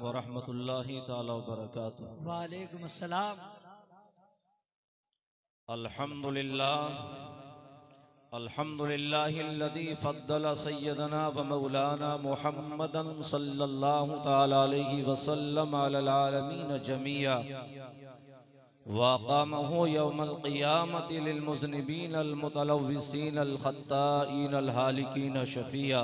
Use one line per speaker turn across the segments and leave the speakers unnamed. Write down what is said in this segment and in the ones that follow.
व रहमतुल्लाहि ताला व बरकातुहू।
वालेकुम अस्सलाम।
अल्हम्दुलिल्लाहिल्लज़ी फ़द्दल सय्यदना व मौलाना मुहम्मदन सल्लल्लाहु तआला अलैहि वसल्लम अलल आलमीन जमीआ व अक़ामहु यौमल क़ियामति लिल मुज़निबीन अल मुतलव्विसीन अल ख़त्ताईन अल हालिकीन शफ़िया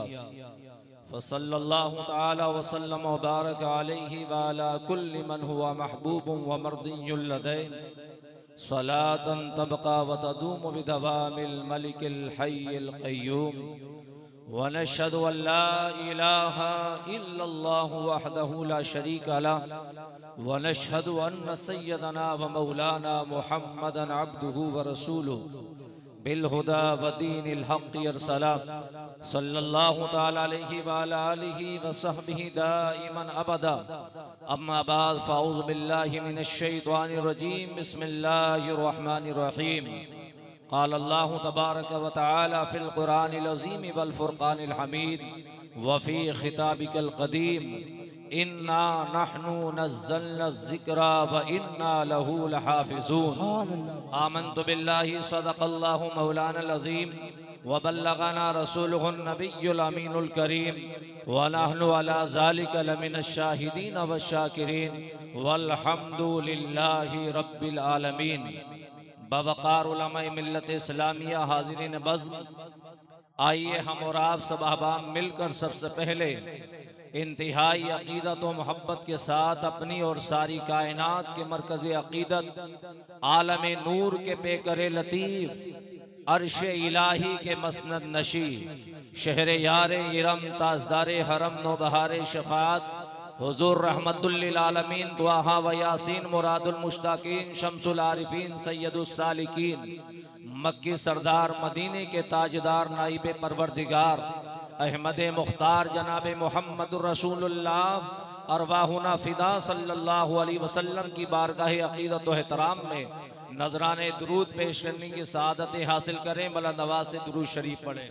फ़सल्लल्लाहु तआला व सल्लम व बारक अलैहि व अला कुल्लि मन हुवा महबूबुन व मर्दियुल लदैहि सलातन तबका व तदूम बिदवामिल मलिकिल हय्यिल क़य्यूम व नशहदु अल्ला इलाहा इल्लल्लाहु वहदहु ला शरीका लहु व नशहदु अन्न सय्यदना व मौलाना मुहम्मदन अब्दुहु व रसूलुहु बिल हुदा व दीनिल हक़ अरसला सल्लल्लाहु तआला अलैहि व अला आलिहि व सहबिहि दाइमन अबदा। अम्मा बाद फ़अऊज़ु बिल्लाहि मिनश शैतानिर रजीम बिस्मिल्लाहिर रहमानिर रहीम। क़ाल अल्लाहु तबारक व तआला फ़िल क़ुरानिल अज़ीम वल फ़ुरक़ानिल हमीद व फ़ी ख़िताबिकल क़दीम इन्ना नहनु नज़्ज़लना ज़िक्रा व इन्ना लहू लहाफ़िज़ून। आमन्तु बिल्लाहि सदक़ल्लाहु मौलानल अज़ीम व बल्लगना रसूलुहुन नबियुल अमीनुल करीम व नहनु अला ज़ालिका लमिनश शाहिदीन व शाकिरीन वल्हम्दुलिल्लाहि रब्बिल आलमीन। बवक़ार उलमाए मिल्लत इस्लामिया हाज़िरीन बज़्म, आइए हम और आप सब अहबाब मिलकर सबसे पहले इंतहाई अक़ीदत व मोहब्बत के साथ अपनी और सारी कायनात के मरकज़ अक़ीदत आलम नूर के पेकर लतीफ़ अर्श इलाही के मसनद नशी शहर यार इरम ताजदार हरम नौबहार शफ़ात हुज़ूर रहमतुल लिल आलमीन त्वाहा व यासीन मुरादुल मुश्ताकीन शम्सुल आरिफीन सय्यदुस सालिकीन मक्की सरदार मदीने के ताजदार नाइबे परवरदिगार अहमद मुख्तार जनाब मोहम्मदुर रसूलुल्लाह अरवाहुना फ़िदा सल्लल्लाहु अलैहि वसल्लम की बारगाह अक़ीदत व एहतराम में नजराने दुरूद पेश करने की सआदतें हासिल करें। बुलंद आवाज़ से दुरूद शरीफ पढ़ें।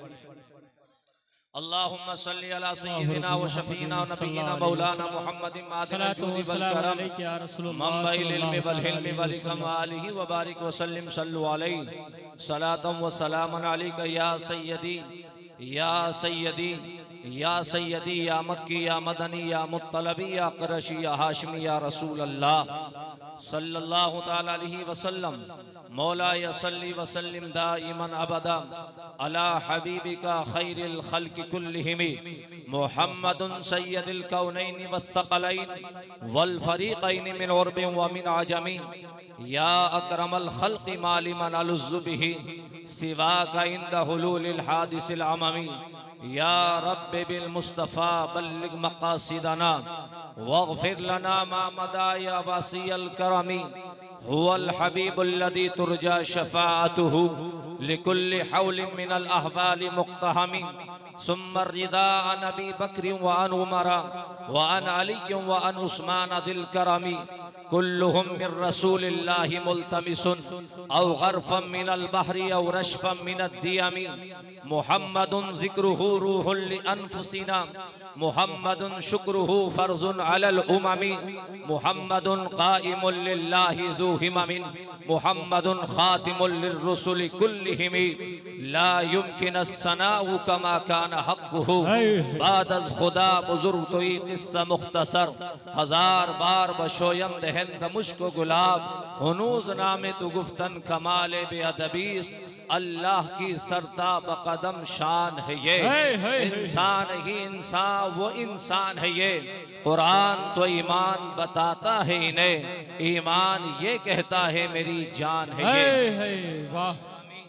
अल्लाहुम्मा सल्लि अला सय्यिदिना व शफ़ीना व नबीना मौलाना मुहम्मदिन मादिनिल जूदि वल करम मंबइल इल्मि वल हिल्मि वल हिकम व आलिहि व बारिक व सल्लिम सल्लु अलैहि सलातन व सलामन अलैका या सय्यदी या सय्यदी या सय्यदी या मक्की या मदनी या मुत्तलबी या क़ुरैशी या हाशिमी या रसूल अल्लाह सल्लल्लाहु तआला अलैहि वसल्लम। मौला यसल्ली वसल्लिम दाइमन अबदा अला हबीबिका खैरिल खल्क़ि कुल्लिहिम मुहम्मदुन सय्यदुल कौनैन वस्सक़लैन वल फ़रीक़ैन मिन उर्बिन व मिन अजमी या अकरमल खल्क़ि मालिमन अलुज़्ज़ु बिही सिवाका इंद हुलूलिल हादिसिल अममी या रब्बि बिल मुस्तफ़ा बल्लिग मक़ासिदना वग़फ़िर लना मा मदा या वासियल करमी हुवल हबीबुल्लज़ी तुरजा शफ़ाअतुहु लिकुल्लि हौलिन मिनल अहवालि मुक़्तहमी सुम्मा रिदा अन अबी बकर व अन उमर व अन अली व अन उस्मान दिल करमी कुल्लुहुम मिन रसूलिल्लाहि मुल्तमिसुन औ गरफ़म मिनल बहरी औ रशफ़म मिनद दियमी मुहम्मदुन ज़िक्रुहु रूहुल लिअन्फुसिना मुहम्मदुन शुक्रुहु फ़र्ज़ुन अलल उममी मुहम्मदुन क़ाइमुल लिल्लाहि ज़ू हिममिन मुहम्मदुन ख़ातिमुल लिर्रुसुलि कुल्लिहिम ला युमकिनु सनाउ कमा कान हक़्क़ुहु बादज़ खुदा बुज़ुर्ग तोई क़िस्सा मुख्तसर हजार बार बशोयम दहन मुश्को गुलाब हुनूज़ नामे तु गुफ्तन कमाले बेअदबीस अल्लाह की सरता बकदम शान है ये इंसान ही इंसान वो इंसान है ये कुरान तो ईमान बताता है इन्हें ईमान ये कहता है मेरी जान है ये।
वाह।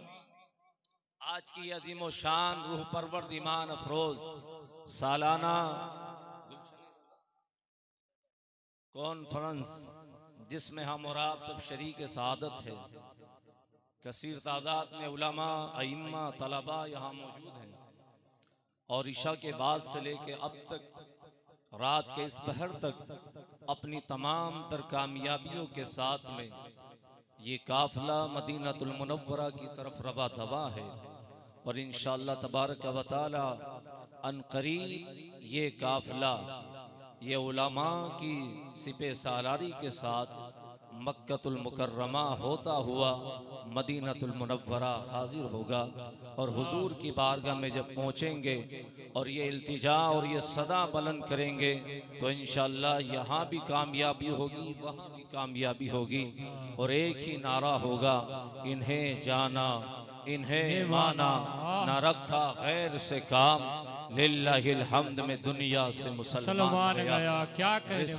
आज की अजीम शान रूह परवर ईमान अफरोज सालाना कॉन्फ्रेंस जिसमें हम और आप सब शरीक सआदत है, कसीर तादाद में उलमा अइम्मा तलबा यहाँ मौजूद हैं और इशा के बाद से लेके अब तक रात के इस पहर तक अपनी तमाम तर कामयाबियों के साथ में ये काफिला मदीनतुल मुनव्वरा की तरफ रवा दवा है और इंशाअल्लाह तबारक व तआला अनकरीब ये काफिला ये उलमा की सिपे सालारी के साथ मक्कतुल मुकर्रमा होता हुआ मदीनतुल मुनव्वरा हाजिर होगा और हुजूर की बारगाह में जब पहुँचेंगे और ये इल्तिजा और ये सदा बुलंद करेंगे तो इंशाअल्लाह यहाँ भी कामयाबी होगी, वहाँ भी कामयाबी होगी। और एक ही नारा होगा, इन्हें जाना इन्हें माना, न रखा गैर से काम, लिल्लाहिल हम्द में दुनिया से मुसलमान गया। क्या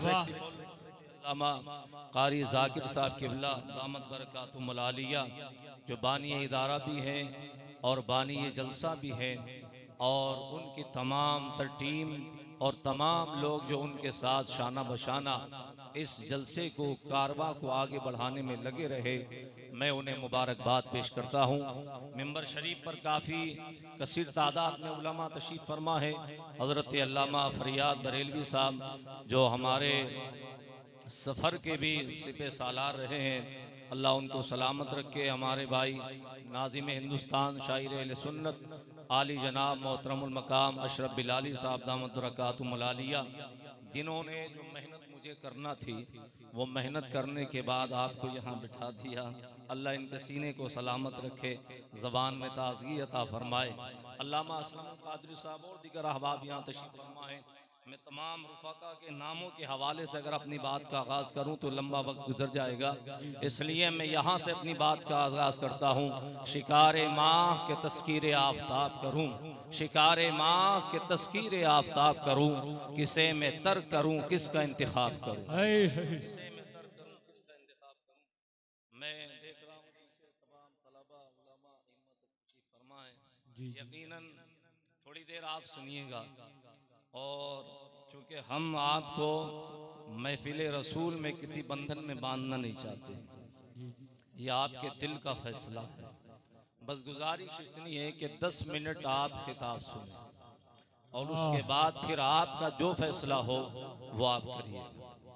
कारी जाकिर साहब किबला दामत बरकातुहुल आलिया जो बानी इदारा भी हैं और बानी जलसा भी हैं, और उनकी तमाम तर टीम और तमाम लोग जो उनके साथ शाना बशाना इस जलसे को कारवा को आगे बढ़ाने में लगे रहे, मैं उन्हें मुबारकबाद पेश करता हूँ। मिंबर शरीफ पर काफ़ी कसीर तादाद में उलमा तशरीफ़ फरमा है। हज़रत अल्लामा फरियाद बरेलवी साहब जो हमारे सफ़र के भी सिपे सालार रहे हैं, अल्लाह उनको सलामत रखे। हमारे भाई नाज़िम हिंदुस्तान शायर अहले सुन्नत आली जनाब मोहतरमुल मकाम अशरफ बिलाली साहब दामत बरकातुहुल आलिया, जिन्होंने जो मेहनत मुझे करना थी वो मेहनत करने के बाद आपको यहाँ बिठा दिया। अल्लाह इनके सीने को सलामत रखे, ज़बान में ताज़गी अता फरमाए। अल्लामा असलम कादरी साहब और दीगर अहबाब यहाँ तशरीफ़ फरमाए। मैं तमाम रुफ़ाका के नामों के हवाले से अगर अपनी बात का आगाज़ करूं तो लंबा वक्त गुजर जाएगा, इसलिए मैं यहाँ से अपनी बात का आगाज़ करता हूँ। शिकारे माह के तस्कीरे आफ्ताब करूँ, शिकारे माह के तस्कीरे आफ्ताब करूँ, किसे मैं तर्क करूँ किसका इंतखाब करूँ, किसे मैं तर्क करूँ किसका इंतखाब करूँ। मैं देख रहा हूँ तमाम तलबा उलमा हिम्मत तशरीफ़ फरमाएं। यकीनन थोड़ी देर आप सुनिएगा, और चूँकि हम आपको महफिल रसूल में किसी बंधन में बांधना नहीं चाहते, ये आपके दिल का फैसला है। बस गुजारिश इतनी है कि 10 मिनट आप खिताब सुनें और उसके बाद फिर आपका जो फैसला हो वो आप करिए।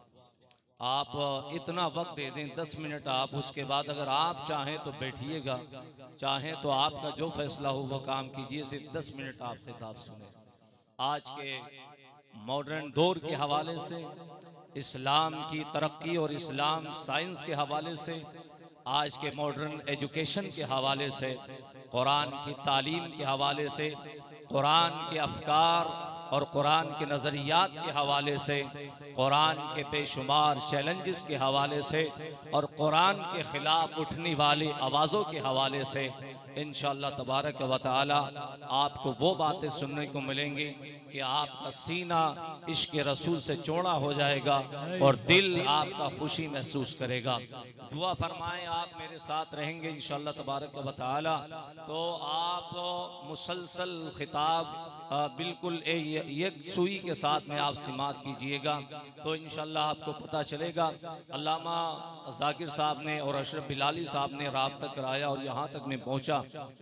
आप इतना वक्त दे दें 10 मिनट आप, उसके बाद अगर आप चाहें तो बैठिएगा, चाहें तो आपका जो फैसला हो वो काम कीजिए। सिर्फ 10 मिनट आप खिताब सुनें। आज के मॉडर्न दौर के हवाले से, इस्लाम की तरक्की और इस्लाम साइंस के हवाले से, आज के मॉडर्न एजुकेशन के हवाले से, कुरान की तालीम के हवाले से, कुरान के अफकार और कुरान के नज़रियात के हवाले से, कुरान के बेशुमार चैलेंजेस के हवाले से और कुरान के ख़िलाफ़ उठने वाली आवाज़ों के हवाले से इंशाअल्लाह तबारक व तआला आपको वो बातें सुनने को मिलेंगी कि आपका सीना इश्क़ रसूल से चौड़ा हो जाएगा और दिल आपका खुशी महसूस करेगा। दुआ फरमाएं, आप मेरे साथ रहेंगे इंशाअल्लाह तबारक व तआला, तो आप मुसलसल खिताब बिल्कुल एक सुई के साथ में आप सिमात कीजिएगा तो इंशाअल्लाह आपको पता चलेगा। अल्लामा जाकिर साहब ने और अशरफ बिलाली साहब ने राब्ता कराया और यहाँ तक मैं पहुँचा,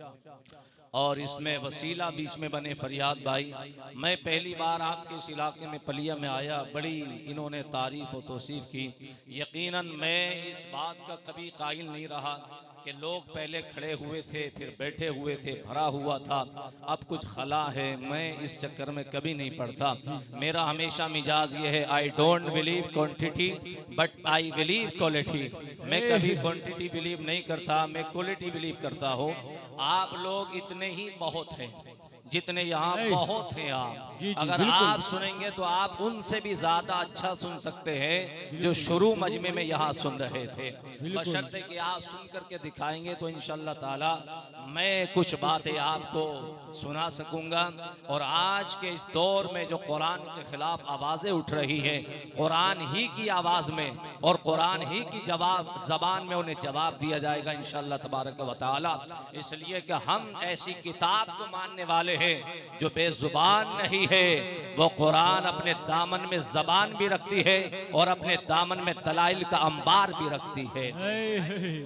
और इसमें वसीला बीच में बने फरियाद भाई। मैं पहली बार आपके इस इलाके में पलिया में आया, बड़ी इन्होंने तारीफ और तौसीफ की। यकीनन मैं इस बात का कभी कायल नहीं रहा कि लोग पहले खड़े हुए थे फिर बैठे हुए थे, भरा हुआ था, अब कुछ खला है। मैं इस चक्कर में कभी नहीं पड़ता। मेरा हमेशा मिजाज ये है, I don't believe quantity but I believe quality. मैं कभी क्वांटिटी बिलीव नहीं करता, मैं क्वालिटी बिलीव करता हूँ। आप लोग इतने ही बहुत हैं जितने यहाँ बहुत हैं। आप अगर आप सुनेंगे तो आप उनसे भी ज्यादा अच्छा सुन सकते हैं जो शुरू मजमे में यहाँ सुन रहे थे, बशर्ते कि आप सुन करके दिखाएंगे तो इंशाअल्लाह ताला मैं कुछ बातें आपको सुना सकूंगा। और आज के इस दौर में जो कुरान के खिलाफ आवाजें उठ रही है, कुरान ही की आवाज में और कुरान ही की जबान में उन्हें जवाब दिया जाएगा इंशाअल्लाह तबारक व तआला। इसलिए कि हम ऐसी किताब को मानने वाले हैं जो बेजुबान नहीं है, वो कुरान अपने दामन में जबान भी रखती है और अपने दामन में दलाइल का अंबार भी रखती है। कुरान के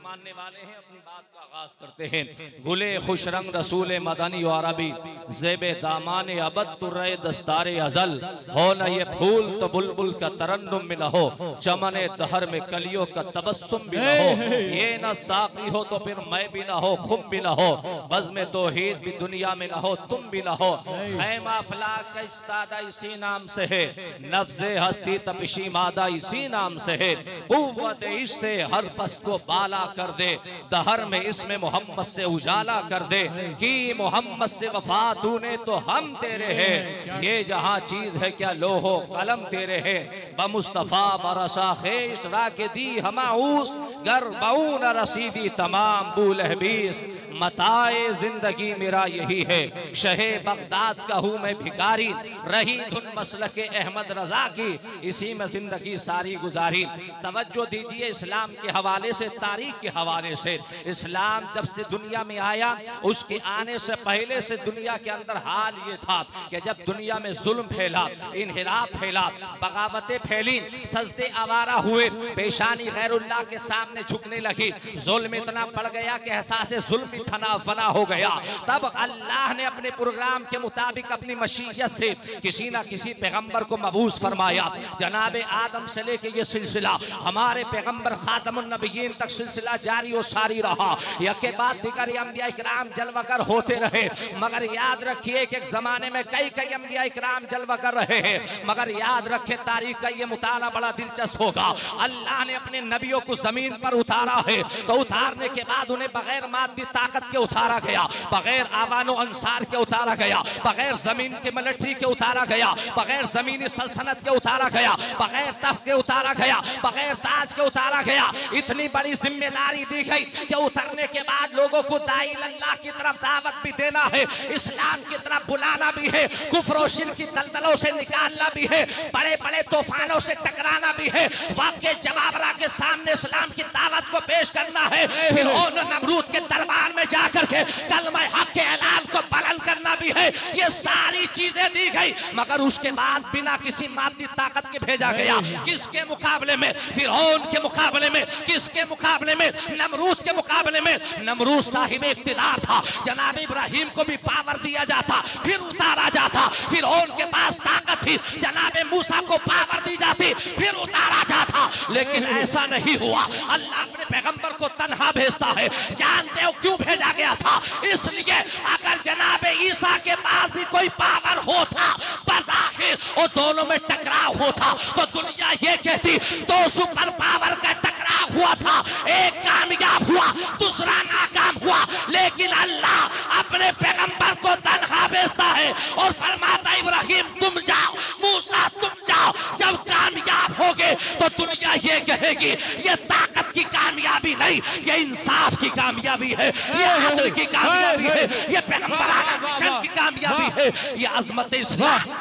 मानने वाले हैं अपनी बात का आगाज करते हैं। गुले खुश रंग रसूल मदनी और अरबी ज़ेबे दामान अबद तुर्रे दस्तारे अजल हो न ये फूल तो बुलबुल का तरन्नुम में न हो, चमने दहर में कलियों का तबस्सुम भी न हो, ये न साकी हो तो फिर मैं भी न हो, खुम भी न हो, बज़्म तौहीद भी दुनिया में न हो, तुम भी न हो। खैमा फलाक का इस्तादा इसी नाम से है, नफ्ज़े हस्ती तपिशी मादा इसी नाम से है। कुव्वत इश्क़ से हर पस्त को बाला कर दे, दहर में इसमें मोहम्मद से उजाला कर दे कि मोहम्मद से वफा तूने तो हम तेरे हैं। ये जहां चीज है क्या लोहो कलम तेरे हैं, बमुस्तफा बरसा खेश राके दी हमाऊस गर बऊन रसीदी तमाम बुलहबीस। मताए जिंदगी मेरा यही है, शहे बगदाद का हूँ मैं भिखारी, रही धुन मसलके अहमद रजा की, इसी में जिंदगी सारी गुजारी। तवज्जो दीजिए इस्लाम के हवाले से, तारीख के हवाले से। इस्लाम जब से दुनिया में आया उसके आने से पहले से दुनिया के अंदर हाल ये था कि जब दुनिया में जुल्म फैला, इन्हिराफ फैला, बगावतें फैली, सजदे आवारा हुए, पेशानी गैरुल्लाह के सामने झुकने लगी, जुल्म इतना बढ़ गया कि एहसास जुल्म भी फना हो गया। तब अल्लाह ने अपने प्रोग्राम के मुताबिक अपनी मशीयत से किसी ना किसी पैगंबर को मबूस फरमाया। जनाबे आदम से लेके ये सिलसिला हमारे पैगंबर खातमुन नबिय्यीन तक सिलसिला जारी और सारी रहा। यके बाद दिगर अंबिया इकराम जलवागर होते रहे, मगर याद रखिए कि एक जमाने में कई अंबिया इकराम जलवागर रहे हैं, मगर याद रखे तारीख का ये मुताला बड़ा दिलचस्प होगा। अल्लाह ने अपने नबियों को जमीन पर उतारा है, तो उतारने के बाद उन्हें बगैर मादी ताकत के उतारा गया, बगैर आवानो अंसार के उतारा गया, बगैर जमीन के मिलिट्री के उतारा गया, बगैर जमीनी सल्तनत के उतारा गया, बगैर तख्त के उतारा गया, बगैर ताज के उतारा गया। इतनी बड़ी जिम्मेदारी दी गई कि उतरने के बाद लोगों को दाई अल्लाह की तरफ दावत भी देना है, इस्लाम की तरफ बुलाना भी है, कुफ्र और शिर्क की दलदलों से निकालना भी है, बड़े बड़े तूफानों से टकराना भी है, वाक़े जवाबरा के सामने इस्लाम की दावत को पेश करना है, फिर नमरूद के दरबार में जाकर के कलमा हक के ऐलान को बुलंद करना भी है। ये सारी चीजें दी गई, मगर उसके बाद बिना किसी मादी ताकत के भेजा गया। किसके मुकाबले में? फिरौन के मुकाबले में। किसके मुकाबले में? नमरूद के मुकाबले में। नमरूद साहिब इख्तिदार था, जनाब इब्राहिम को भी पावर दिया जाता फिर उतारा जाता। फिरौन के पास ताकत थी, जनाब मूसा को पावर दी जाती फिर उतारा जाता, लेकिन ऐसा नहीं हुआ। अल्लाह अपने पैगंबर को तन्हा भेजता है। जानते हो क्यों भेजा गया था? इसलिए अगर जनाब ईसा के पास भी कोई पावर होता, बज़ाहिर और दोनों में टकराव होता, तो दुनिया ये कहती दो सुपर पावर का टकराव हुआ था, एक कामयाब हुआ दूसरा नाकाम हुआ। लेकिन अल्लाह अपने पैगंबर को तन्हा भेजता है और फरमाता इब्राहिम तुम जाओ, मूसा तुम जाओ। जब कामयाब होगे तो दुनिया ये कहेगी ये ताकत की कामयाबी नहीं, ये इंसाफ की कामयाबी है, ये अदल की कामयाबी है, ये पैगंबराना मिशन की कामयाबी है, ये अज़मत इस्लाम।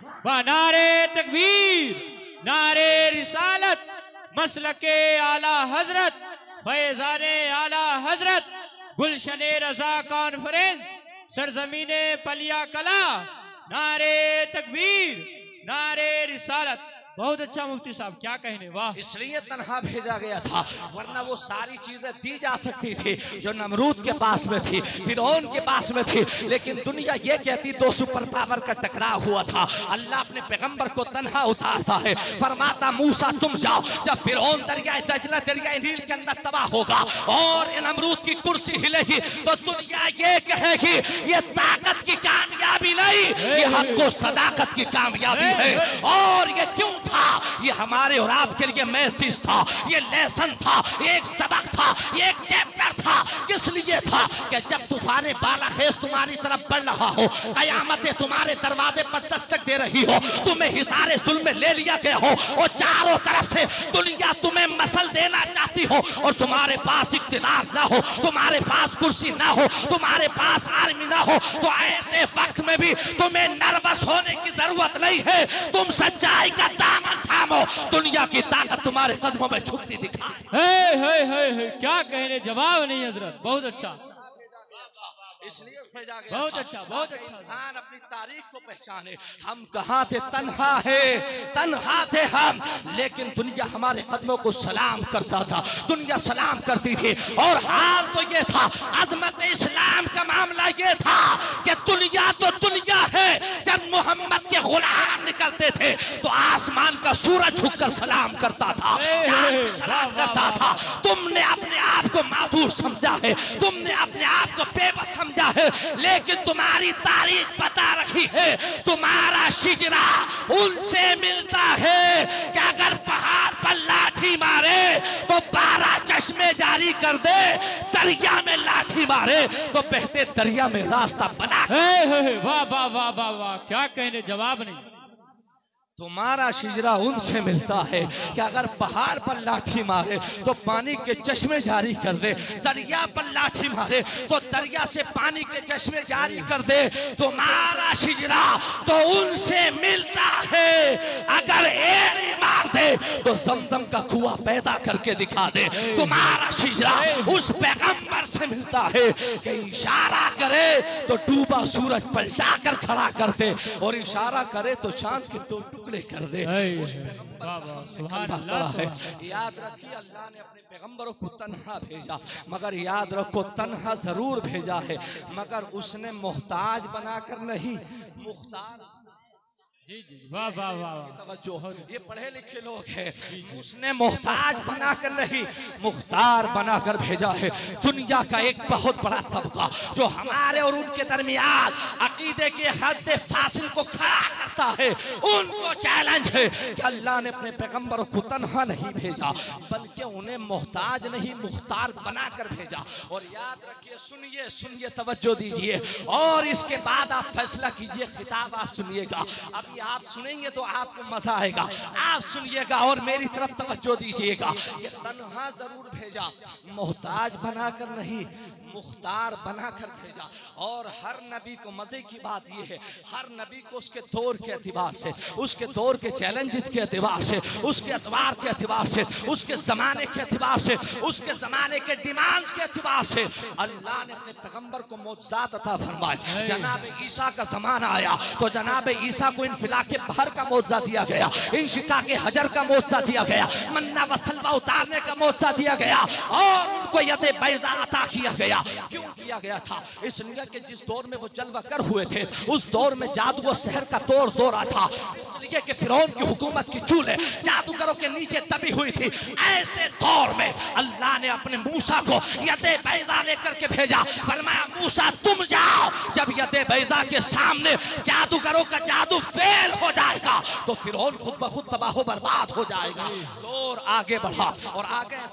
नारे तकबीर, नारे रिसालत, मसलके आला हजरत, फैज़ाने आला हजरत, गुलशने रजा कॉन्फ्रेंस, सरजमीने पलिया कला। नारे तकबीर, नारे रिसालत। बहुत अच्छा मुफ्ती साहब, क्या कहने, वाह।
इसलिए तन्हा भेजा गया था, वरना वो सारी चीजें दी जा सकती थी जो नमरूद के पास में थी, फिरौन के पास में थी। लेकिन दुनिया ये कहती दो सुपर पावर का टकराव हुआ था। अल्लाह अपने पैगंबर को तन्हा उतारता है, फरमाता मूसा तुम जाओ। जब फिरौन दरिया दजला दरिया नील के अंदर तबाह होगा और नमरूद की कुर्सी हिलेगी, तो दुनिया ये कहेगी ये ताकत की कामयाबी नहीं, ये हक व सदाकत की कामयाबी है। और ये क्यों था? ये हमारे और आपके लिए मैसेज था, ये लेसन था, एक सबक था, एक चैप्टर था। किस लिए था? कि जब तूफाने बालाखेज तुम्हारी तरफ बढ़ रहा हो, कयामतें तुम्हारे दरवाजे पर दस्तक दे रही हो, तुम्हें हिसारे जुल्म में ले लिया गया हो और चारों तरफ से दुनिया तुम्हें मसल देना चाहती हो और तुम्हारे पास इख्तिदार ना हो, तुम्हारे पास कुर्सी ना हो, तुम्हारे पास आर्मी ना हो, तो ऐसे वक्त में भी तुम्हें नर्वस होने की जरूरत नहीं है। तुम सच्चाई का दामन थामो, दुनिया की ताकत तुम्हारे कदमों में झुकती दिखाई।
क्या कहने, जवाब नहीं हजरत, बहुत अच्छा।
इसलिए भेजा गया।
बहुत अच्छा, बहुत अच्छा।
इंसान अपनी तारीख को पहचाने। हम कहाँ थे? तन्हा है, तन्हा थे हम, लेकिन दुनिया हमारे कदमों को सलाम करता था, दुनिया सलाम करती थी। और हाल तो ये था, अज़मत इस्लाम का मामला ये था कि दुनिया तो दुनिया है। जब मोहम्मद के गुलाम निकलते थे तो आसमान का सूरज झुककर सलाम करता था, चांद सलाम करता था। तुमने अपने आप को माधुर समझा है, तुमने अपने आप को बेबस समझा है, लेकिन तुम्हारी तारीख बता रही है तुम्हारा शिजरा उनसे मिलता है कि अगर पहाड़ पर लाठी मारे तो 12 चश्मे जारी कर दे, दरिया में लाठी मारे तो बहते दरिया में रास्ता बना।
वाह वाह वाह वाह वाह, क्या कहने, जवाब नहीं।
तुम्हारा शिजरा उनसे मिलता है कि अगर पहाड़ पर लाठी मारे तो पानी के चश्मे जारी कर दे, दरिया पर लाठी मारे तो दरिया से पानी के चश्मे जारी कर दे। तुम्हारा शिजरा तो उनसे मिलता है, अगर एड़ी मार दे तो जमजम का कुआं पैदा करके दिखा दे। तुम्हारा शिजरा उस पैगंबर से मिलता है कि इशारा करे तो डूबा सूरज पलटा कर खड़ा कर दे, और इशारा करे तो चांद के दो टुकड़े कर दे। याद रखिए, अल्लाह ने अपने पैगंबरों को तन्हा भेजा, मगर याद रखो तन्हा जरूर भेजा है, मगर उसने मोहताज बनाकर नहीं, मुख्तार।
जी जी, वाह वाह वाह,
तवज्जो, ये पढ़े लिखे लोग हैं। उसने मोहताज बनाकर नहीं, मुख्तार बनाकर भेजा है। दुनिया का एक बहुत बड़ा तबका जो हमारे और उनके दरमियान अकीदे के हद फासिल को खड़ा करता है, उनको चैलेंज है कि अल्लाह ने अपने पैगंबरों को तन्हा नहीं भेजा, बल्कि उन्हें मोहताज नहीं, मुख्तार बनाकर भेजा। और याद रखिए, सुनिए सुनिए, तवज्जो दीजिए, और इसके बाद आप फैसला कीजिए। खिताब आप सुनिएगा, अब आप सुनेंगे तो आपको मजा आएगा, आप सुनिएगा और मेरी तरफ तवज्जो दीजिएगा। ये तन्हा जरूर भेजा, मोहताज बनाकर नहीं, मुख्तार बनाकर भेजा। और हर नबी को मजे की बात यह है, हर नबी को उसके दौर के एतबार से, उसके दौर के चैलेंजेस के एतबार से, उसके एतबार के एतबार से, उसके जमाने के एतबार से, उसके जमाने के डिमांड्स के एतबार से अल्लाह ने अपने पैगंबर को मौजज़ात अता फरमाए। जनाब ईसा का जमाना आया तो जनाब ईसा को इनफिला के बहर का मौजज़ा दिया गया, इंशिका के हजर का मौजज़ा दिया गया, मन्ना व सलवा उतारने का मौजज़ा दिया गया, और उनको यदे बैज़ा अता किया गया। क्यों किया गया था? इसलिए कि जिस दौर में वो जलवा कर हुए थे, उस दौर में जादू व सहर का दौरा था, इसलिए कि फिरौन की हुकूमत की चूल्हे जादूगरों के नीचे दबी हुई थी। ऐसे दौर में अल्लाह ने अपने मूसा को यदे बैज़ा लेकर के भेजा, फरमाया मूसा तुम जाओ। जब यदे बैज़ा के सामने जादूगरों का जादू फेल हो जाएगा तो फिरौन खुद ब खुद तबाह बर्बाद हो जाएगा। दौर आगे बढ़ा और आगे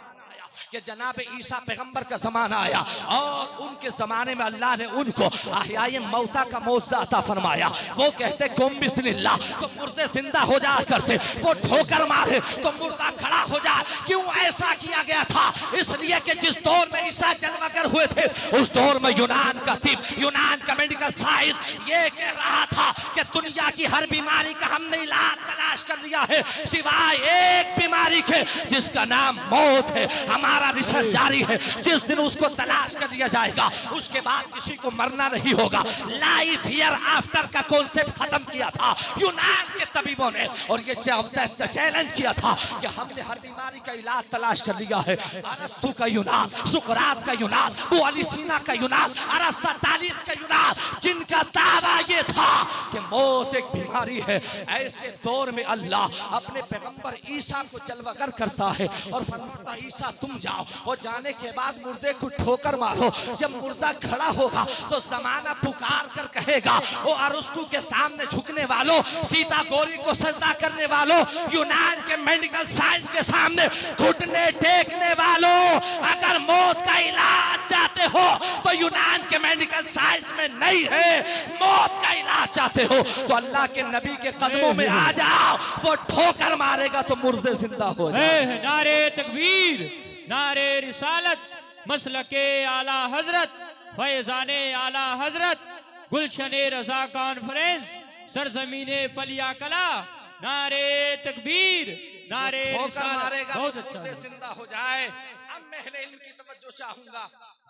कि जनाब ईसा पैगंबर का जमाना आया, और उनके जमाने में अल्लाह ने उनको अहयाए मौता का मौजज़ा अता फरमाया। वो कहते कुम बिस्मिल्लाह तो मुर्दे जिंदा हो जाया करते, वो ठोकर मारे तो मुर्दा खड़ा हो जाए। क्यों ऐसा किया गया था? इसलिए कि जिस दौर में ईसा जलवागर हुए थे, उस दौर में यूनान का तिब, यूनान का मेडिकल साइंस ये कह रहा था कि दुनिया की हर बीमारी का हमने इलाज तलाश कर लिया है, सिवाय एक बीमारी के जिसका नाम मौत है। हमारा रिसर्च जारी है, जिस दिन उसको तलाश कर लिया जाएगा उसके बाद किसी को मरना नहीं होगा। लाइफ हियर आफ्टर का कॉन्सेप्ट खत्म किया था यूनान के तबीबों ने, और ये चैलेंज किया था कि हमने हर बीमारी का इलाज तलाश कर लिया है। अरस्तु का यूनान, सुकरात का यूनान, अबू अली सीना का यूनान, अरस्तातालिस का यूनान, जिनका दावा ये था कि मौत एक बीमारी है। ऐसे दौर में अल्लाह अपने पैगंबर ईसा को जलवागर करता है और फरमाता ईसा तुम जाओ, और जाने के बाद मुर्दे को ठोकर मारो। जब मुर्दा खड़ा होगा तो जमाना पुकार कर कहेगा, ओ अरस्तु के सामने झुकने वालों, सीता गौरी को सजदा करने वालों, यूनान के मेडिकल साइंस के सामने घुटने टेकने वालों, अगर मौत का इलाज चाहते हो तो यूनान के मेडिकल साइंस में नहीं है। मौत का इलाज चाहते हो तो अल्लाह के नबी के कदमों में आ जाओ, वो ठोकर मारेगा तो मुर्दे जिंदा हो जाए।
नारे तकबीर, नारे रिसालत, मसलके आला हजरत, फैजाने आला हजरत, गुलशने रजा कॉन्फ्रेंस, सरजमीने पलिया कला, नारे तकबीर, नारे रिसालत। बहुत अच्छा,
जिंदा हो जाए। अब मैं इल्म की तवज्जो चाहूंगा।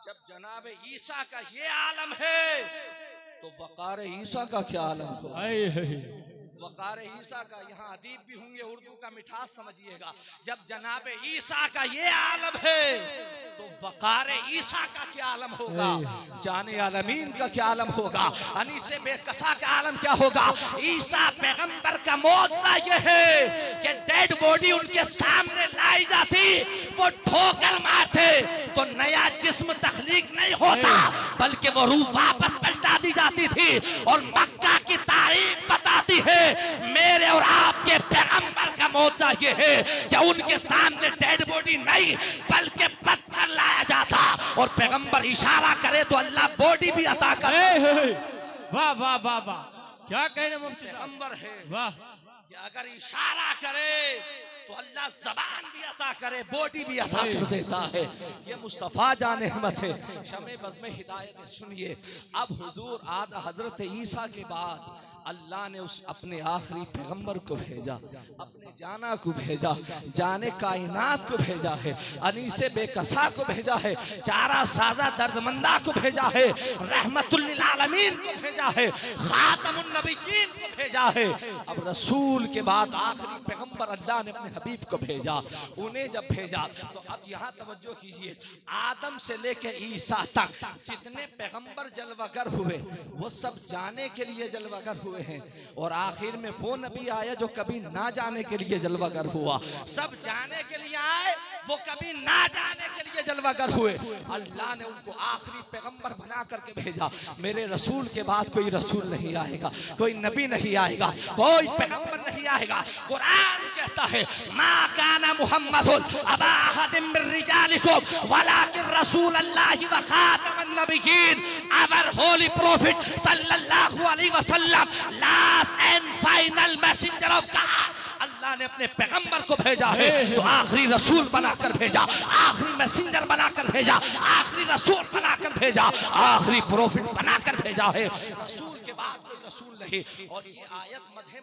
जब जनाब ईसा का ये आलम है तो वकार ईसा का क्या आलम होगा? वकार ईसा का, यहाँ अदीब भी होंगे, उर्दू का मिठास समझिएगा। जब जनाब ईसा का ये आलम है तो वकार ईसा का क्या आलम होगा? जाने आलमीन का क्या आलम होगा? अनीसे बेकसा का आलम क्या होगा? ईसा पैगंबर का मौजज़ा ये है कि डेड बॉडी उनके सामने लाई जाती, वो ठोकर मारते तो नया जिस्म तख्लीक नहीं होता, बल्कि वो रूह वापस पलटा दी जाती थी। और मक्का की तारीख बताती है, मेरे और आपके पैगंबर का मौजज़ा ये है कि उनके सामने डेड बॉडी नहीं बल्कि पत्थर लाया जाता, और पैगंबर इशारा करे तो अल्लाह बॉडी भी अता करे।
वाह वाह वाह वाह, क्या कह रहे मुफ्ती साहब?
पैगंबर है
वाह,
कि अगर इशारा करे तो अल्लाह जबान भी अता करे, बॉडी भी अता कर देता है। ये मुस्तफ़ा जान अहमद है। शमे बज़्म हिदायत सुनिए, अब हुजूर आद हजरत ईसा के बाद अल्लाह ने उस अपने आखिरी पैगंबर को भेजा, अपने जाना को भेजा, जाने कायनात को भेजा है, अनीसे बेकसा को भेजा है, चारा साजा दर्दमंदा को भेजा है, रहमतुल लिल आलमीन को भेजा है, खातमुन नबिय्यीन को भेजा है। अब रसूल के बाद आखिरी पैगंबर अल्लाह ने अपने हबीब को भेजा। उन्हें जब भेजा तो अब यहाँ तवज्जो कीजिए, आदम से लेके ईसा तक जितने पैगंबर जलवागर हुए वो सब जाने के लिए जलवागर हुए हैं, और आखिर में वो नबी आया जो कभी ना जाने के लिए जलवागर हुआ। सब जाने के लिए आए, वो कभी ना जाने के लिए जलवागर हुए। अल्लाह ने उनको आखिरी पैगंबर बना करके भेजा। मेरे रसूल के बाद कोई रसूल नहीं आएगा, कोई नबी नहीं आएगा, कोई पैगंबर नहीं आएगा। कुरान कहता है, मा काना मुहम्मदुन अबा अहदिम मिन रिजालिकुम वलाकिन रसूलुल्लाहि व खातमुन नबिय्यीन। आवर होली प्रॉफिट सल्लल्लाहु अलैहि वसल्लम, last and final messenger of God. अल्लाह ने अपने पैगंबर को भेजा है तो आखिरी रसूल बनाकर भेजा, आखिरी मैसेंजर बनाकर भेजा, आखिरी रसूल बनाकर भेजा, आखिरी प्रॉफिट बनाकर भेजा है। रसूल के बाद कोई रसूल नहीं। और ये आयत मदहे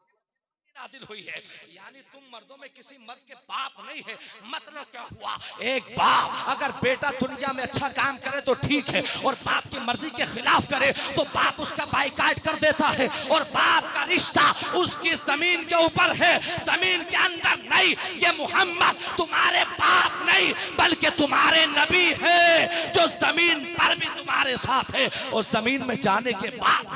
नाज़िल हुई है, यानी तुम मर्दों में किसी मर्द के बाप नहीं है। मतलब क्या हुआ? एक बाप अगर बेटा दुनिया में अच्छा काम करे तो ठीक है, और बाप की मर्जी के खिलाफ करे तो बाप उसका बाइकाट कर देता है, और बाप का रिश्ता उसकी जमीन के ऊपर है, जमीन के अंदर नहीं। ये मोहम्मद तुम्हारे बाप नहीं बल्कि तुम्हारे नबी है, जो जमीन पर भी तुम्हारे साथ है और जमीन में जाने के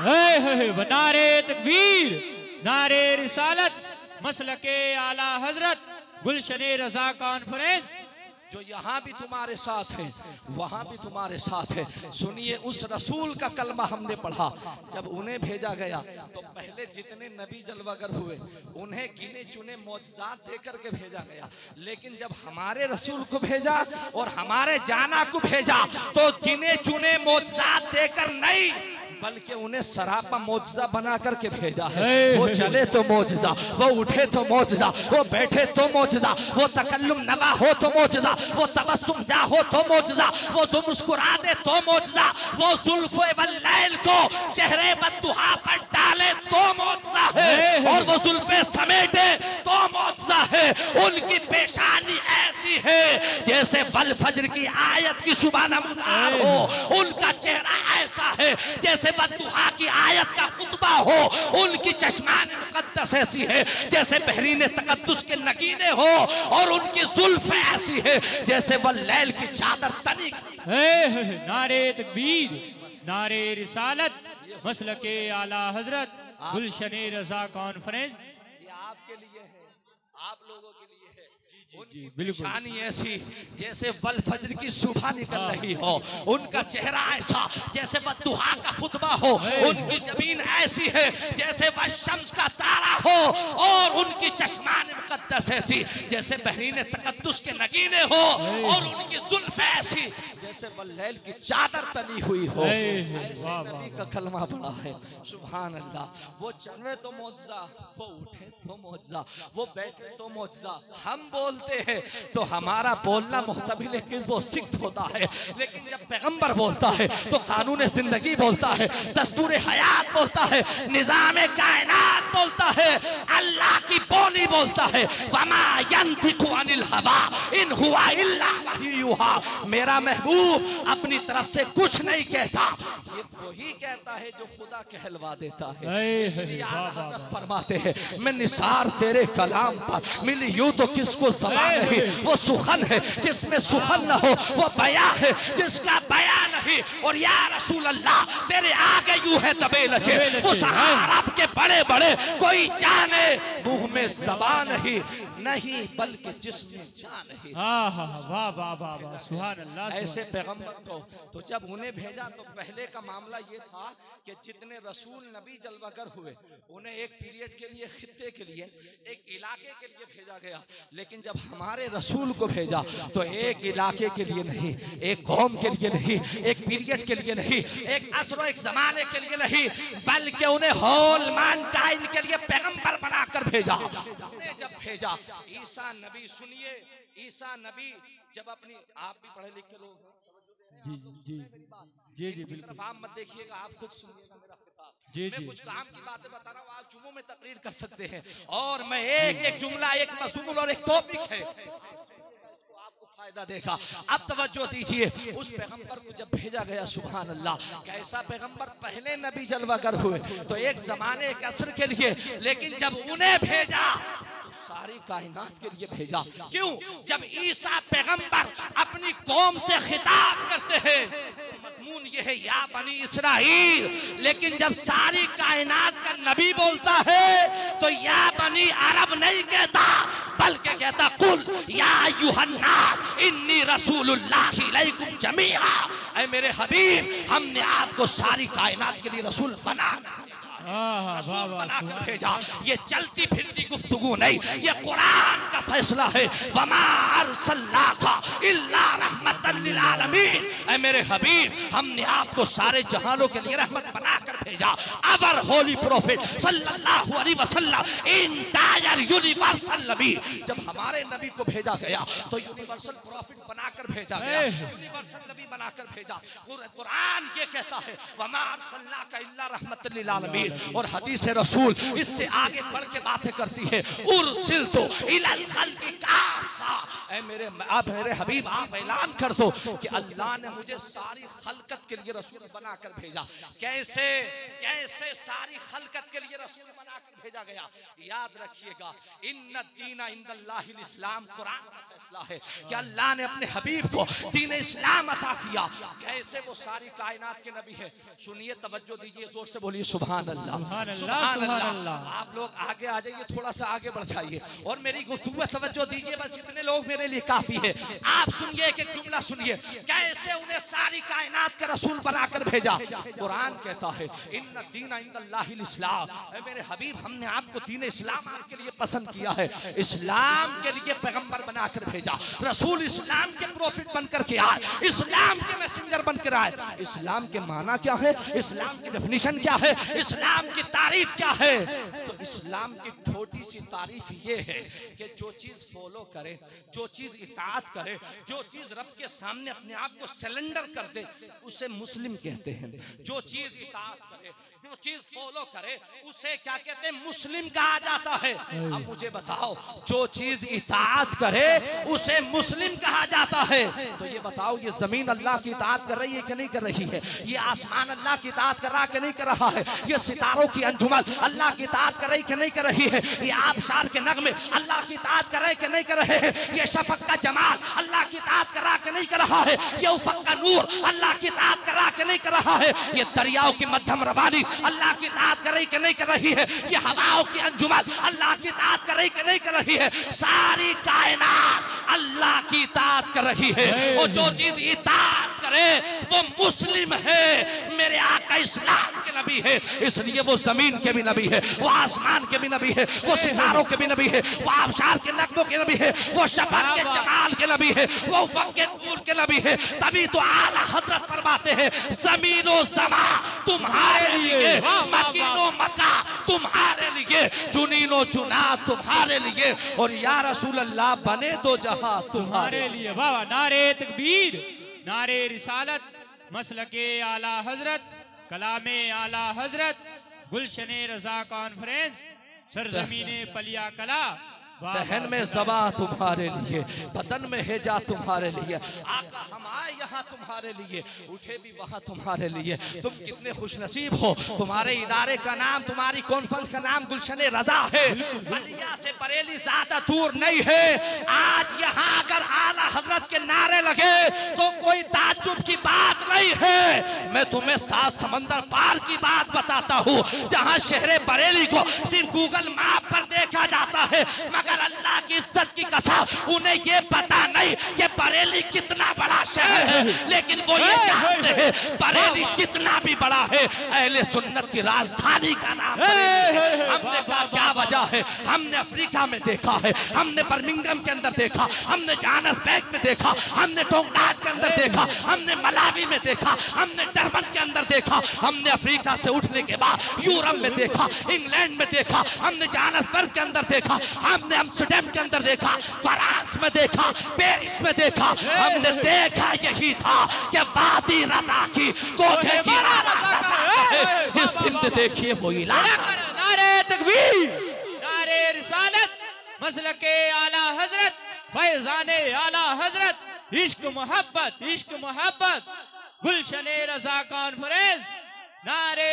बाद।
नारे तकबीर, नारे रिसालत, मसलके आला हजरत, गुलशने रजा कॉन्फ्रेंस।
जो यहाँ भी तुम्हारे साथ है वहाँ भी तुम्हारे साथ है। सुनिए, उस रसूल का कलमा हमने पढ़ा, जब उन्हें भेजा गया तो पहले जितने नबी जलवागर हुए उन्हें गिने चुने मौजज़ात देकर के भेजा गया, लेकिन जब हमारे रसूल को भेजा और हमारे जाना को भेजा तो गिने चुने मौजज़ात देकर नहीं बल्कि उन्हें सरापा मौजज़ा बना करके भेजा है। वो चले तो मौजज़ा, वो उठे तो मौजज़ा, वो बैठे तो मौजज़ा, वो तकल्लुम नवा हो तो मौजज़ा, वो तबस्सुम जा हो तो मौजज़ा, वो जो मुस्कुरा दे तो मौजज़ा, वो जुल्फ़े वल्लैल को चेहरे बद्दुहा पर डाले तो मौजज़ा है, और वो जुल्फ़े समेटे तो मौजज़ा है। उनकी पेशानी ऐसी है जैसे वल फज्र की आयत की सुबह नमूदार हो, उनका चेहरा ऐसा है जैसे बद्दुहा की आयत का खुतबा हो, उनकी चश्मान मुक़द्दस ऐसी है जैसे बहरीन तक़द्दुस के नगीने हो, और उनकी जुल्फ़ ऐसी है जैसे वल्लैल की चादर तनी।
नारे तकबीर, नारे रिसालत, मसलके आला हजरत, गुलशने रजा कॉन्फ्रेंस।
ये आपके लिए है, आप लोगों के लिए है।
जी बिल्कुल,
शानी ऐसी जैसे वल फज्र की सुबह निकल रही हो, उनका चेहरा ऐसा जैसे बद्दुहा का खुतबा हो, उनकी जमीन ऐसी है जैसे वह शम्स का तारा हो, और उनकी चश्मान मुक़द्दस ऐसी जैसे बहरीन तक़द्दुस के नगीने हो, और उनकी जुल्फ़ ऐसी जैसे वल्लैल की चादर तनी हुई हो। ऐसे नबी का कलमा पड़ा है। सुभान अल्लाह। वो चले तो मौजज़ा, वो उठे तो मौजज़ा, वो बैठे तो मौजज़ा, हम बोलते हैं तो हमारा बोलना मुहतमिल किज़्ब व सिक्त होता है, लेकिन जब पैगंबर बोलता है तो कानून जिंदगी बोलता है, दस्तूर हयात बोलता है, निज़ाम कायनात बोलता है, अल्लाह की बोली बोलता है। वमा यंतिकु अनिल हवा इन हुआ इल्ला वही। मेरा महबूब अपनी तरफ से कुछ नहीं कहता, ये वही कहता है जो खुदा कहलवा देता है। इसलिए फरमाते हैं मैं निसार तेरे कलाम पर मिली यूं तो किसको ज़बान नहीं, वो सुखन है जिसमें सुखन न हो, वो बया है जिसका बया नहीं। और या रसूल अल्लाह तेरे आगे यूं है तबे लचे, वो अरब के बड़े बड़े कोई जाने मुंह में ज़बान नहीं बल्कि जिसमें जान है।
वाह वाह वाह वाह, सुभान अल्लाह।
ऐसे पैगंबर को तो जब उन्हें भेजा तो पहले का मामला ये था कि जितने रसूल नबी जलवागर हुए उन्हें एक पीरियड के लिए, खित्ते के लिए, एक इलाके के लिए भेजा गया। लेकिन जब हमारे रसूल को भेजा तो एक इलाके के लिए नहीं, एक कौम के लिए नहीं, एक पीरियड के लिए नहीं, एक असर एक जमाने के लिए नहीं, बल्कि उन्हें होल मैनकाइंड के लिए पैगंबर बनाकर भेजा। उन्हें जब भेजा ईसा नबी, सुनिए ईसा नबी जब अपनी, आप भी पढ़े लिखे लोग हैं,
जी जी जी जी बिल्कुल,
आप मत देखिएगा, आप खुद सुनिएगा मेरा खिताब।
जी
मैं
जी
कुछ काम की बातें बता रहा हूँ, आप जुम्मों में तकरीर कर सकते हैं, और मैं एक एक जुमला, एक मज़मून और एक टॉपिक है, आपको फायदा देगा। अब तवज्जो दीजिए, उस पैगंबर को जब भेजा गया, सुभान अल्लाह, कैसा पैगंबर। पहले नबी जलवागर हुए तो एक जमाने, एक असर के लिए, लेकिन जब उन्हें भेजा सारी कायनात के लिए भेजा। क्यों? जब ईसा पैगंबर अपनी कौम से खिताब करते हैं तो मजमून ये है या बनी इसराइल, लेकिन जब सारी कायनात का नबी बोलता है तो या बनी अरब नहीं कहता, बल्कि कहता कुल या अय्युहन्नास इन्नी रसूलुल्लाहि इलैकुम जमीआ। ऐ मेरे हबीब, हमने आपको सारी कायनात के लिए रसूल बनाकर भेजा। ये चलती फिरती गुफ्तगू नहीं, ये कुरान का फैसला है। वमा अरसलनाका इल्ला रहमतल लिल आलमीन। ऐ मेरे हबीब, हमने आपको सारे जहानों के लिए रहमत बनाकर भेजा। अवर होली प्रोफेट सल्लल्लाहु अलैहि वसल्लम इंटायर यूनिवर्सल नबी। जब हमारे नबी को भेजा गया तो यूनिवर्सल प्रॉफिट बनाकर भेजा गया, यूनिवर्सल नबी बनाकर भेजा। कुरान ये कहता है वमा अरसलनाका इल्ला रहमतल लिल आलमीन। और हदीस रसूल इससे आगे बढ़ के बातें करती है, उरसिलतु इलल खल्क़ि काफ़ा। ऐ मेरे हबीब, आप ऐलान कर दो कि अल्लाह ने मुझे सारी खलकत के लिए रसूल बनाकर भेजा। कैसे कैसे सारी खलकत के लिए रसूल बनाकर भेजा गया? याद रखिएगा, इन्ना दीना इंदल्लाहिल इस्लाम, कुरान का फैसला है कि अल्लाह ने अपने हबीब को दीन इस्लाम अता किया। कैसे वो सारी कायनात के नबी है? सुनिए, तवज्जो दीजिए, जोर से बोलिए सुभान अल्लाह, सुभान अल्लाह। आप लोग आगे आ जाइए, थोड़ा सा आगे बढ़ जाइए और मेरी गुफ्तगू में तवज्जो दीजिए, बस इतने लोग मेरे लिए काफी है। आप सुनिए, एक एक जुमला सुनिए, कैसे उन्हें सारी कायनात का रसूल बनाकर भेजा। कुरान कहता है इन्ना दीना इंदल्लाहिल इस्लाम। मेरे हबीब, हमने आपको दीन इस्लाम आपके लिए पसंद किया है, इस्लाम के लिए पैगंबर बनाकर भेजा। रसूल इस्लाम के प्रॉफिट बनकर के आए, इस्लाम के मैसेंजर बनकर आए। इस्लाम के माना क्या है? इस्लाम की डेफिनेशन क्या है? इस्लाम की तारीफ क्या है? तो इस्लाम की छोटी सी तारीफ ये है कि जो चीज फॉलो करे, जो चीज इताअत करे, जो चीज रब के सामने अपने आप को सरेंडर कर दे, उसे मुस्लिम कहते हैं। जो चीज इताअत करे, जो चीज फॉलो करे, उसे क्या कहते हैं? मुस्लिम कहा जाता है। अब मुझे बताओ, जो चीज इताअत करे उसे मुस्लिम कहा जाता है। तो ये बताओ, ये जमीन अल्लाह की इताअत कर रही है कि नहीं कर रही है? ये आसमान अल्लाह की इताअत कर रहा कि नहीं कर रहा है? ये सितारों की अंजुमन अल्लाह की इताअत कर रही कि नहीं कर रही है? ये आबशार के नगमे अल्लाह की इताअत कर रहे कि नहीं कर रहे हैं? ये शफक का जमाल अल्लाह की इताअत कर रहा कि नहीं कर रहा है? ये उफक का नूर अल्लाह की इताअत कर रहा कि नहीं कर रहा है? ये दरियाओं की मध्यम रवानी अल्लाह की इताअत कर रही कि नहीं कर रही है? ये हवाओं की अंजुमन अल्लाह की इताअत कर रही कि नहीं कर रही है? सारी कायनात अल्लाह की इताअत कर रही है, और जो चीज इताअत करे वो मुस्लिम है। मेरे आका इस्लाम के नबी है, इसलिए वो जमीन के भी नबी है, वो आसमान के भी नबी है, वो सितारों के भी नबी है, वो आबशार के नगमों के नबी है, वो शफक के जमाल के नबी है, वो उफक के नूर के नबी है। तभी तो आला हजरत फरमाते हैं ज़मीनो ज़मा तुम्हारे लिए, मकीनो मक्का तुम्हारे लिए, जुनीनो जुना तुम्हारे लिए, और या रसूल अल्लाह बने दो जहां तुम्हारे लिए।
वाह, नारे तकबीर, नारे रिसालत, मसलके आला हजरत, कलामे आला हजरत, गुलशने रजा कॉन्फ्रेंस, सरजमीने पलिया कला।
दहन में ज़बा तुम्हारे लिए, बदन में हेजा तुम्हारे लिए, आका हम आए यहाँ तुम्हारे लिए, उठे भी वहाँ तुम्हारे लिए। तुम कितने खुशनसीब हो, तुम्हारे इदारे का नाम, तुम्हारी कॉन्फ्रेंस का नाम गुलशन रजा है। बलिया से बरेली ज्यादा दूर नहीं है। आज यहाँ अगर आला हजरत के नारे लगे तो कोई ताज्जुब की बात नहीं है। मैं तुम्हें 7 समंदर पार की बात बताता हूँ, जहाँ शहर बरेली को सिर्फ गूगल मैप पर देखा जाता है, मगर अल्लाह की इज्जत की कसम उन्हें ये पता नहीं कि बरेली कितना बड़ा शहर है, लेकिन वो ये जानते हैं बरेली जितना भी बड़ा है अहले सुन्नत की राजधानी का नाम बरेली है। हमने कहा क्या वजह है? हमने अफ्रीका में देखा है, हमने बर्मिंघम के अंदर देखा, हमने जोहान्सबर्ग में देखा, हमने टोंगनाट के अंदर देखा, हमने मलावी में देखा, हमने डरबन के अंदर देखा, हमने अफ्रीका से उठने के बाद यूरोप में देखा, इंग्लैंड में देखा, हमने जोहान्सबर्ग के अंदर देखा, हमने एम्स्टर्डम के अंदर देखा, फ्रांस में देखा, पेरिस में देखा। हमने देखा यही था कि वादी रज़ा की कोठे की आला रज़ा है, जिस सिमत देखिए वो इलाका।
नारे तकबीर, नारे रिसालत, मसलके आला हजरत, फैज़ाने आला हजरत, इश्क मोहब्बत, इश्क मोहब्बत, गुलशने रज़ा कॉन्फ्रेंस, नारे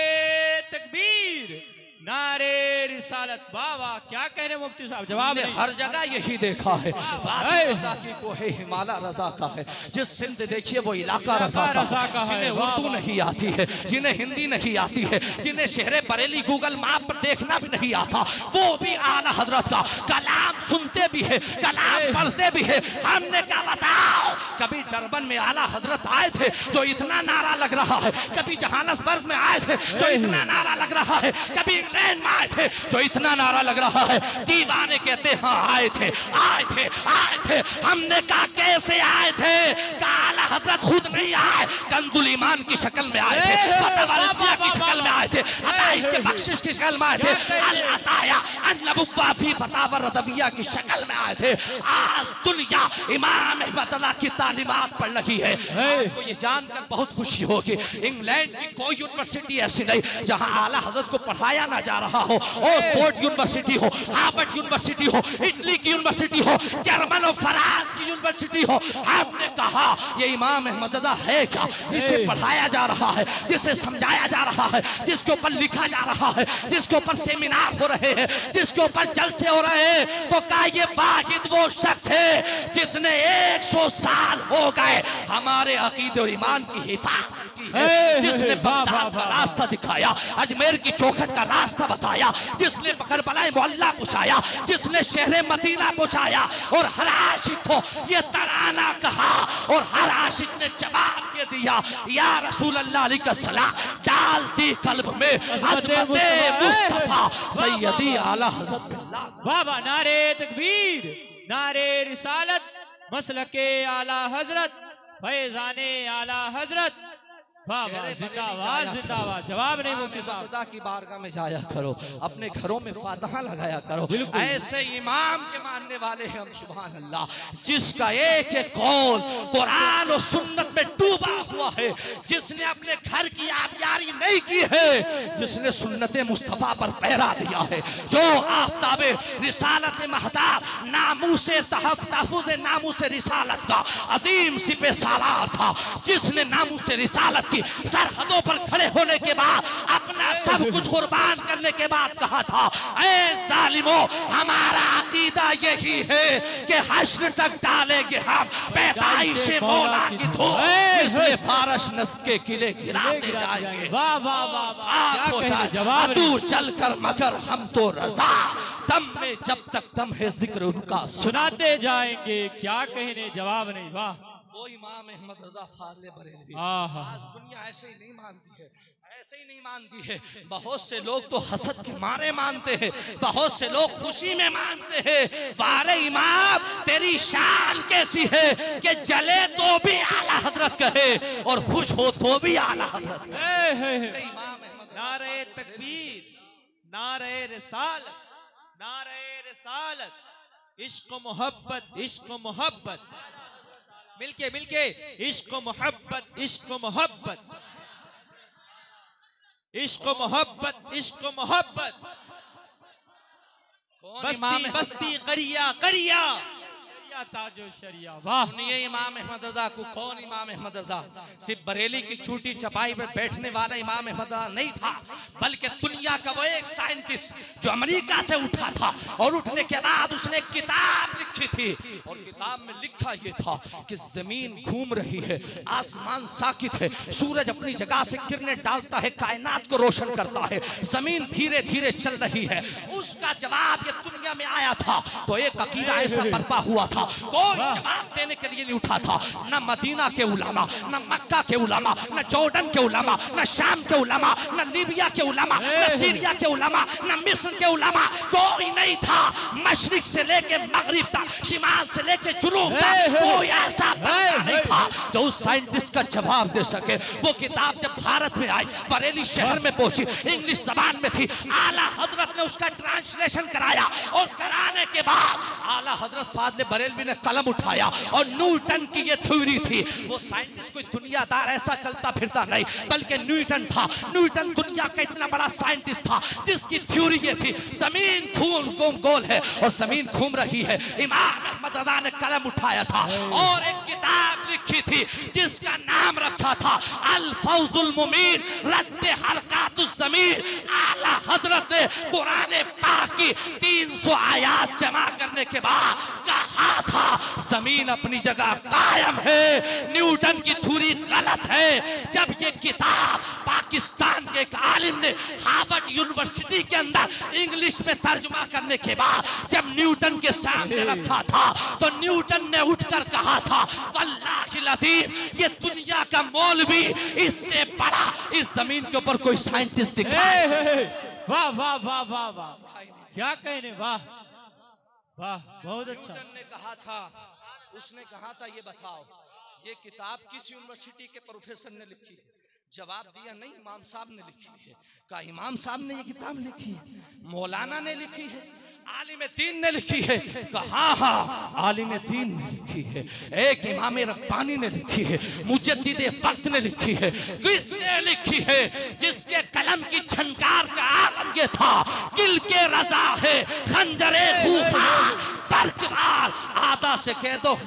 तकबीर, नारे रिसालत। बाबा क्या कह रहे मुफ्ती साहब, जवाब नहीं।
हर जगह यही देखा है, वादी रज़ा की कोहे हिमालय रज़ा का है, जिस सिंध देखिए वो इलाका रज़ा का है। जिन्हें उर्दू नहीं आती है, जिन्हें हिंदी नहीं आती है, जिन्हें शहर बरेली गूगल मैप पर देखना भी नहीं आता, वो भी आला हजरत का कलाम सुनते भी है, कलाम पढ़ते भी है। हमने कहा बताओ, कभी डरबन में आला हजरत आए थे जो इतना नारा लग रहा है, कभी जोहान्सबर्ग में आए थे जो इतना नारा लग रहा है, कभी इंग्लैंड में आए थे जो इतना नारा लग रहा है। दीवाने कहते हाँ आए थे, आए थे, आए थे। हमने कहा कैसे आए थे? आला हजरत खुद नहीं आए, कंजुल ईमान की शक्ल में आए थे, फतवा रज़िया की शक्ल में आए थे, अताइश के बख्शिश की शक्ल में आए थे, अल अताया अन नबुव्वा फी फतावा रज़विया की शक्ल में आए थे। आज दुनिया इमाम अहमद रज़ा की तालीमात पढ़ रही है। आपको ये जानकर बहुत खुशी होगी, इंग्लैंड की कोई यूनिवर्सिटी ऐसी नहीं जहां आला हजरत को पढ़ाया ना जा रहा हो। ऑक्सफोर्ड यूनिवर्सिटी हो, हार्वर्ड यूनिवर्सिटी हो, इटली की यूनिवर्सिटी हो, जर्मन और फ्रांस की यूनिवर्सिटी हो। आपने कहा ये इमाम अहमद रज़ा है क्या, जिसे पढ़ाया जा रहा है, जिसे समझाया जा रहा है, जिसके ऊपर लिखा जा रहा है, जिसके ऊपर सेमिनार हो रहे हैं, जिसके ऊपर जलसे हो रहे हैं, तो कहा ये वाहिद वो शख्स है जिसने 100 साल हो गए हमारे अकीदे और ईमान की हिफाजत की है, जिसने बगदाद का रास्ता दिखाया, अजमेर की चौखट का रास्ता बताया, जिसने करबला मोहल्ला पहुंचाया, जिसने शहर मदीना पहुंचाया, और हर आशिक को ये तराना कहा और हर आशिक ने जवाब दे दिया या रसूल अल्लाह अलैहि सलाम, डाल दी कल्ब में अज़मते मुस्तफा सैयदी आला हज़रत।
बाबा नारे तकबीर, नारे रिसालत, मसलके आला हजरत, फैज़ाने आला हजरत। जिंदाबाद जिंदाबाद, जवाब नहीं मुफ्ती साहब।
की बारगाह में जाया करो, अपने घरों में फातहा लगाया करो। ऐसे इमाम के मानने वाले हैं हम, सुभान अल्लाह, जिसका एक एक कौल कुरान और सुन्नत में डूबा हुआ है, जिसने अपने घर की आबियारी नहीं की है, जिसने सुन्नत मुस्तफा पर पहरा दिया है, जो आफताबे रिसालत महताब नामूसे तहफ़्फ़ुज़ नामूसे रिसालत का अजीम सिपे सालार था, जिसने नामूसे रिसालत सरहदों पर खड़े होने के बाद अपना सब कुछ कुर्बान करने के बाद कहा था, ऐ जालिमों, हमारा अकीदा यही है कि हश्र तक डालेंगे हम पैदाइश मौला की धूप, इसलिए फारस नस्ल के किले गिराते जाएंगे।
वाह वाह वाह वाह, जवाब
दूर चलकर मगर हम तो रजा, दम में जब तक दम है जिक्र उनका
सुनाते जाएंगे। क्या कहने, जवाब नहीं। वाह,
वो इमाम अहमद रज़ा फाज़िल बरेलवी। आज दुनिया ऐसे ही नहीं मानती है, ऐसे ही नहीं मानती है, बहुत से लोग तो हसद के मारे मानते हैं, बहुत से लोग खुशी में मानते हैं। वारे इमाम तेरी शान कैसी है कि जले तो भी आला हजरत कहे और खुश हो तो भी आला हजरत कहे।
नारे तकबीर, नारे रिसालत, नारे रिसालत, इश्क मोहब्बत, इश्क मोहब्बत, मिलके मिलके इश्क मोहब्बत, इश्क मोहब्बत, इश्क मोहब्बत, इश्क मोहब्बत, बस्ती बस्ती करिया करिया
ताजो शरिया। वाह
सुनिए इमाम अहमद रज़ा को। कौन इमाम अहमद रज़ा? सिर्फ बरेली की छोटी चपाई पर बैठने वाला इमाम अहमद रज़ा नहीं था, बल्कि दुनिया का वो एक साइंटिस्ट जो अमेरिका से उठा था और उठने के बाद उसने एक किताब लिखी थी और किताब में लिखा ये था कि जमीन घूम रही है, आसमान साकित है, सूरज अपनी जगह से किरणें डालता है, कायनात को रोशन करता है, जमीन धीरे धीरे चल रही है। उसका जवाब ये दुनिया में आया था तो एक अकीदा ऐसा बर्पा हुआ था, कोई जवाब देने के लिए नहीं उठा था। न मदीना के उलमा, न मक्का के उलमा, न जॉर्डन के उलमा, न शाम के उलमा, न लीबिया के उलमा, न सीरिया के उलमा, न मिस्र के उलमा, कोई नहीं था। मशरिक से लेके मगरिब तक, शिमाल से लेके जुनूब तक कोई ऐसा बंदा नहीं था जो उस साइंटिस्ट का जवाब दे सके। वो किताब जब भारत में आई, बरेली शहर में पहुंची, इंग्लिश जबान में थी, आला हजरत ने उसका ट्रांसलेशन कराया और कराने के बाद आला हजरत फाज़िल बरेलवी ने कलम उठाया और न्यूटन की ये थ्योरी थी। वो साइंटिस्ट कोई दुनियादार ऐसा चलता फिरता नहीं, बल्कि न्यूटन था। न्यूटन दुनिया का इतना बड़ा साइंटिस्ट था जिसकी थ्योरी ये थी, जमीन घूम गोल है और जमीन घूम रही है। इमाम अहमद रज़ा ने कलम उठाया था और एक किताब लिखी थी जिसका नाम रखा था अल फौजुल मुमीन रद्द हरकातुज ज़मीन। आला हजरत ने कुरान पाक की 300 आयात जमा करने के बाद कहा था जमीन अपनी जगह कायम है, न्यूटन की थ्योरी गलत है। जब ये किताब पाकिस्तान के एक आलिम ने हार्वर्ड यूनिवर्सिटी के अंदर इंग्लिश में तर्जुमा करने के बाद जब न्यूटन के सामने रखा था तो न्यूटन ने उठकर कहा था वल्लाहि लज़ीम ये दुनिया का मौलवी इससे बड़ा इस जमीन के ऊपर कोई साइंटिस्ट दिखाए।
वाह वाह वाह वाह वाह, क्या कहने, वाह वाह, बहुत अच्छा।
न्यूटन ने कहा था, उसने कहा था ये बताओ ये किताब किस यूनिवर्सिटी के प्रोफेसर ने लिखी है? जवाब दिया नहीं, इमाम साहब ने लिखी है। कहा इमाम साहब ने ये किताब लिखी है? मौलाना ने लिखी है? आलिम दीन ने लिखी है? कहा हाँ आलिम दीन ने लिखी है। एक इमाम रब्बानी ने लिखी है, मुजद्दिद वक्त ने लिखी है। किसने लिखी है? जिसके कलम की झनकार का आलम ये था किल के रजा है खंजरे खूंखार बरकरार आदा से कह दो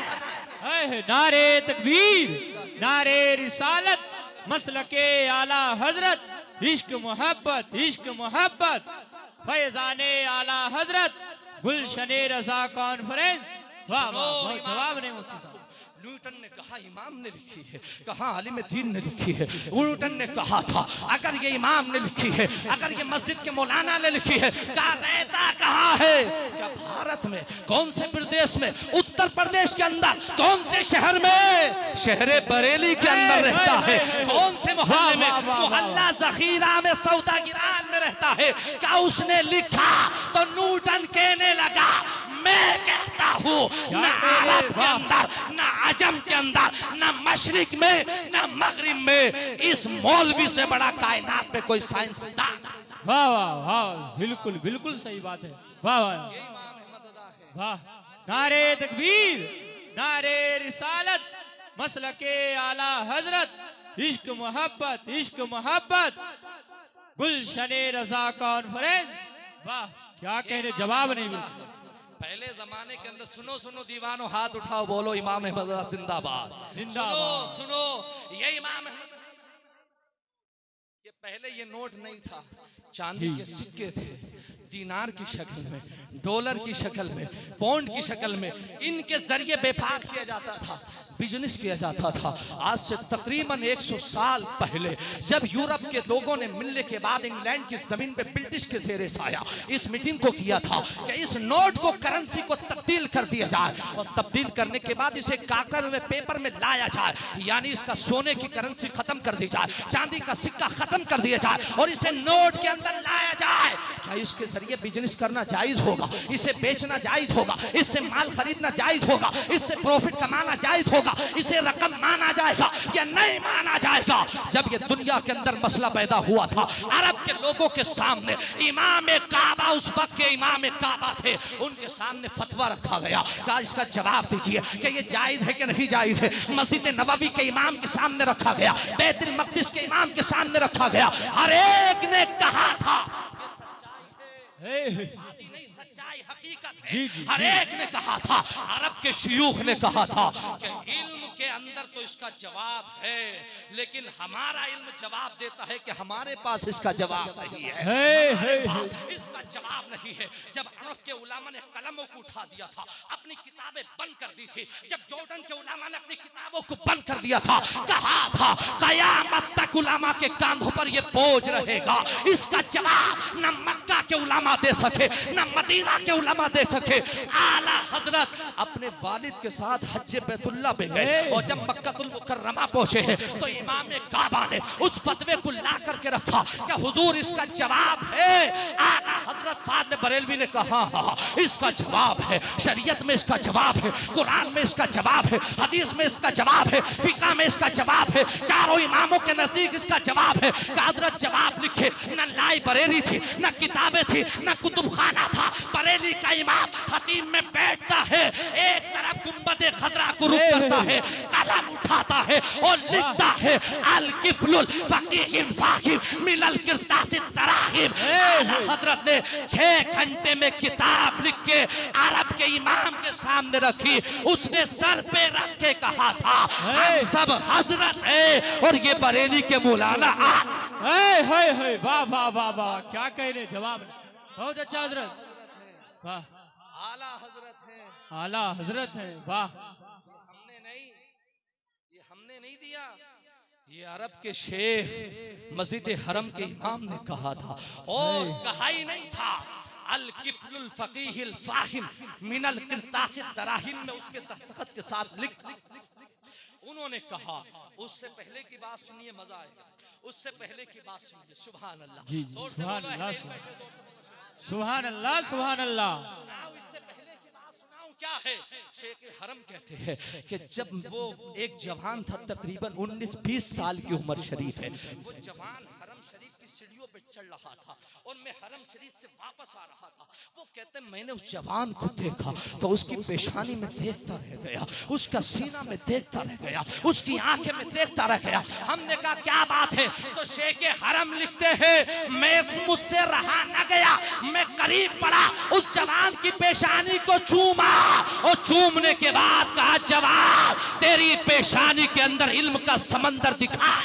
खैर।
नारे तकबीर, नारे रिसालत, मसलके आला हजरत, इश्क मोहब्बत, इश्क मोहब्बत, फैजाने आला हजरत, गुलशने रजा कॉन्फ्रेंस। वाह वाह, जवाब नहीं मुफ्ती साहब।
न्यूटन ने कहा इमाम ने लिखी है, कहा आलिम दीन ने लिखी है। न्यूटन ने कहा था अगर ये इमाम ने लिखी है, अगर ये मस्जिद के मौलाना ने लिखी है, कहा रहता कहाँ है? क्या भारत में? कौन से प्रदेश में? उत्तर प्रदेश के अंदर। कौन से शहर में? शहर बरेली के अंदर रहता है। कौन से मोहल्ले में? मोहल्ला जखीरा में, सौदागिरान में रहता है। क्या उसने लिखा? तो न्यूटन कहने लगा मैं कहता हूँ न अरब के अंदर, न अजम के अंदर, न मशरिक में, न मगरिब में इस मौलवी से बड़ा कायनात पे कोई साइंसदान।
वाह वाह वाह, बिल्कुल बिल्कुल सही बात है। वाह वाह वाह, नारे तकबीर, नारे रिसालत, मसलके आला हजरत, इश्क मोहब्बत, इश्क मोहब्बत, गुलशने रजा कॉन्फ्रेंस। वाह क्या कहने, जवाब नहीं मिलता।
पहले जमाने के अंदर सुनो सुनो दीवानो हाथ उठाओ बोलो इमाम अहमद रज़ा जिंदाबाद। सुनो सुनो ये इमाम अहमद, ये पहले ये नोट नहीं था, चांदी के सिक्के थे, दीनार की शक्ल में, डॉलर की शक्ल में, पौंड की शक्ल में, इनके जरिए व्यापार किया जाता था। बिजनेस किया जाता था। आज से तकरीबन 100 साल पहले जब यूरोप के लोगों ने मिलने के बाद इंग्लैंड की जमीन पे ब्रिटिश के ज़ेरे साया इस मीटिंग को किया था कि इस नोट को करेंसी को तब्दील कर दिया जाए और तब्दील करने के बाद इसे कागज में पेपर में लाया जाए, यानी इसका सोने की करेंसी खत्म कर दी जाए, चांदी का सिक्का खत्म कर दिया जाए और इसे नोट के अंदर लाया जाए। क्या इसके जरिए बिजनेस करना जायज होगा? इसे बेचना जायज होगा? इससे माल खरीदना जायज होगा? इससे प्रॉफिट कमाना जायज होगा? इसे रकम माना जाएगा या नहीं माना जाएगा? जब ये दुनिया के अंदर मसला पैदा हुआ था अरब के लोगों के सामने, इमाम काबा उस वक्त के इमाम काबा थे, उनके सामने फतवा रखा गया। क्या इसका जवाब दीजिए कि ये जायज है कि नहीं जायज है? मस्जिद नबवी के इमाम के सामने रखा गया, बैतुल मक़दिस के इमाम के सामने रखा गया। हर एक ने कहा था सच्चाई हकीकत है। हर एक ने कहा था, अरब के शयूख ने कहा था कि इल्म के अंदर तो इसका जवाब है, लेकिन हमारा इल्म जवाब देता है कि हमारे पास इसका जवाब नहीं है, इसका जवाब नहीं है। जब अरब के उलामा ने कलमों को उठा दिया था, अपनी किताबें बंद कर दी थी, जब जॉर्डन के उलामा ने अपनी किताबों को बंद कर दिया था, कहा था कयामत तक उलामा के कांधों पर यह बोझ रहेगा। इसका जवाब न मक्का के उलामा दे सके, न मदीना के उलमा दे सके। आला हजरत अपने वालिद के साथ हज बैतुल्लाह पे गए और जब मक्कातुल मुकर्रमा पहुंचे तो इमाम काबा ने उस फतवे को ला करके रखा, क्या हुजूर इसका जवाब है? आला हजरत फादल बरेलवी ने कहा हाँ इसका जवाब है, शरीयत में इसका जवाब है, कुरान में इसका जवाब है, हदीस में इसका जवाब है, फिका में इसका जवाब है, चारों इमामों के नजदीक इसका जवाब है। हजरत जवाब लिखे, न लाई बरेली थी, न किताबें थी, न कुतुब खाना था। बरेली का इमाम हतीम में बैठता है, एक तरफ गुंबद खजरा को रुख करता है, कलम उठाता है और लिखता है अल किफलुल फकीह फाहिम मिनल किरतास तराहिम। हजरत ने 6 घंटे में किताब लिख के अरब के इमाम के सामने रखी। उसने सर पे रख के कहा था हम सब हजरत है और ये बरेली के मौलाना।
वाह वाह वाह वाह, क्या कह रहे, जवाब बहुत अच्छा हजरत, वाह
आला हजरत हैं,
आला हजरत है, वाह।
हमने नहीं दिया, ये अरब के शेख मस्जिद हरम के इमाम ने कहा था और कहा ही नहीं था अल किफलुल फकीहिल फाहिम मिनल किरतास दराहिम में उसके दस्तखत के साथ लिख। उन्होंने कहा, उससे पहले की बात सुनिए, मजा आएगा। उससे पहले की बात सुनिए, सुभान अल्लाह,
सुभान अल्लाह, सुभान अल्लाह, सुभान अल्लाह।
इससे पहले की बात सुनाऊं क्या है? शेख हरम कहते हैं कि जब वो एक जवान था, तकरीबन 19-20 साल की उम्र शरीफ है, वो जवान हरम शरीफ की सीढ़ियों पे चढ़ रहा था और मैं हरम शरीफ से वापस आ रहा था। वो कहते हैं मैंने उस जवान को देखा तो उसकी पेशानी में देखता रह गया, उसका सीना में देखता रह गया, उसकी आंखें में देखता रह गया। हमने कहा क्या बात है? तो शेख हरम लिखते हैं मैं मुझसे रहा न गया, मैं करीब पड़ा, उस जवान की पेशानी को चूमा और चूमने के बाद कहा जवान तेरी पेशानी के अंदर इल्म का समंदर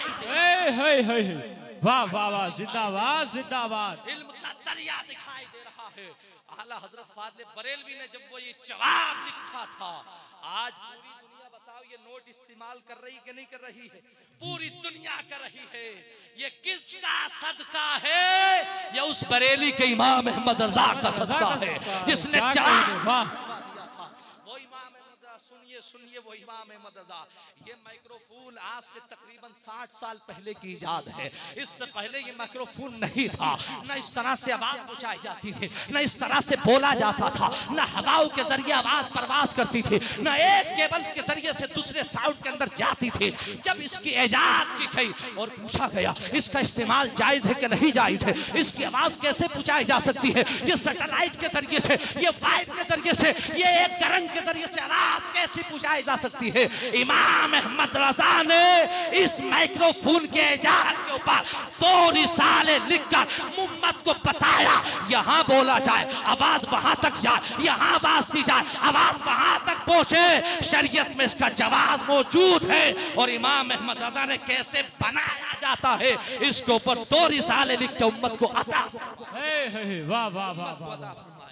दिखाई।
वाह वाह वाह, जिंदाबाद जिंदाबाद,
इल्म का दरिया दिखाई दे रहा है। आला हजरत फादल बरेलवी ने जब वो ये जवाब लिखा था, आज पूरी दुनिया बताओ ये नोट इस्तेमाल कर रही कि नहीं कर रही है? पूरी दुनिया कर रही है। ये किसका सदका है? ये उस बरेली के इमाम अहमद रजा का सदका है जिसने जवाब दिया था। वो इमाम सुनिए सुनिए, वो इमाम अहमद रजा। ये माइक्रोफोन आज से तकरीबन 60 साल पहले की इजाद है। इससे पहले ये माइक्रोफोन नहीं था, न इस तरह से आवाज पहुंचाई जाती थी, न इस तरह से बोला जाता था, न हवाओं के जरिए आवाज परवाज करती थी, न एक केबल के जरिए से दूसरे साउंड के अंदर जाती थी। जब इसकी इजाद की गई और पूछा गया इसका इस्तेमाल जायज है कि नहीं जायज है, इसकी आवाज कैसे पहुंचाई जा सकती है, ये सैटेलाइट के जरिए से, ये वायर के जरिए से, ये एक करंट के जरिए से आवाज कैसे पहुंचाई जा सकती है? इमाम अहमद रजा ने इस माइक्रोफोन के इजाद के ऊपर 2 रिसाले लिखकर उम्मत को बताया, यहाँ बोला जाए आवाज वहां तक जाए, यहाँ आवाज दी जाए आवाज वहां तक पहुंचे। शरीयत में इसका जवाब मौजूद है और इमाम अहमद रजा ने कैसे बनाया जाता है इसके ऊपर 2 रिसाले लिख के उम्मत को अता।
वाह वाह वाह,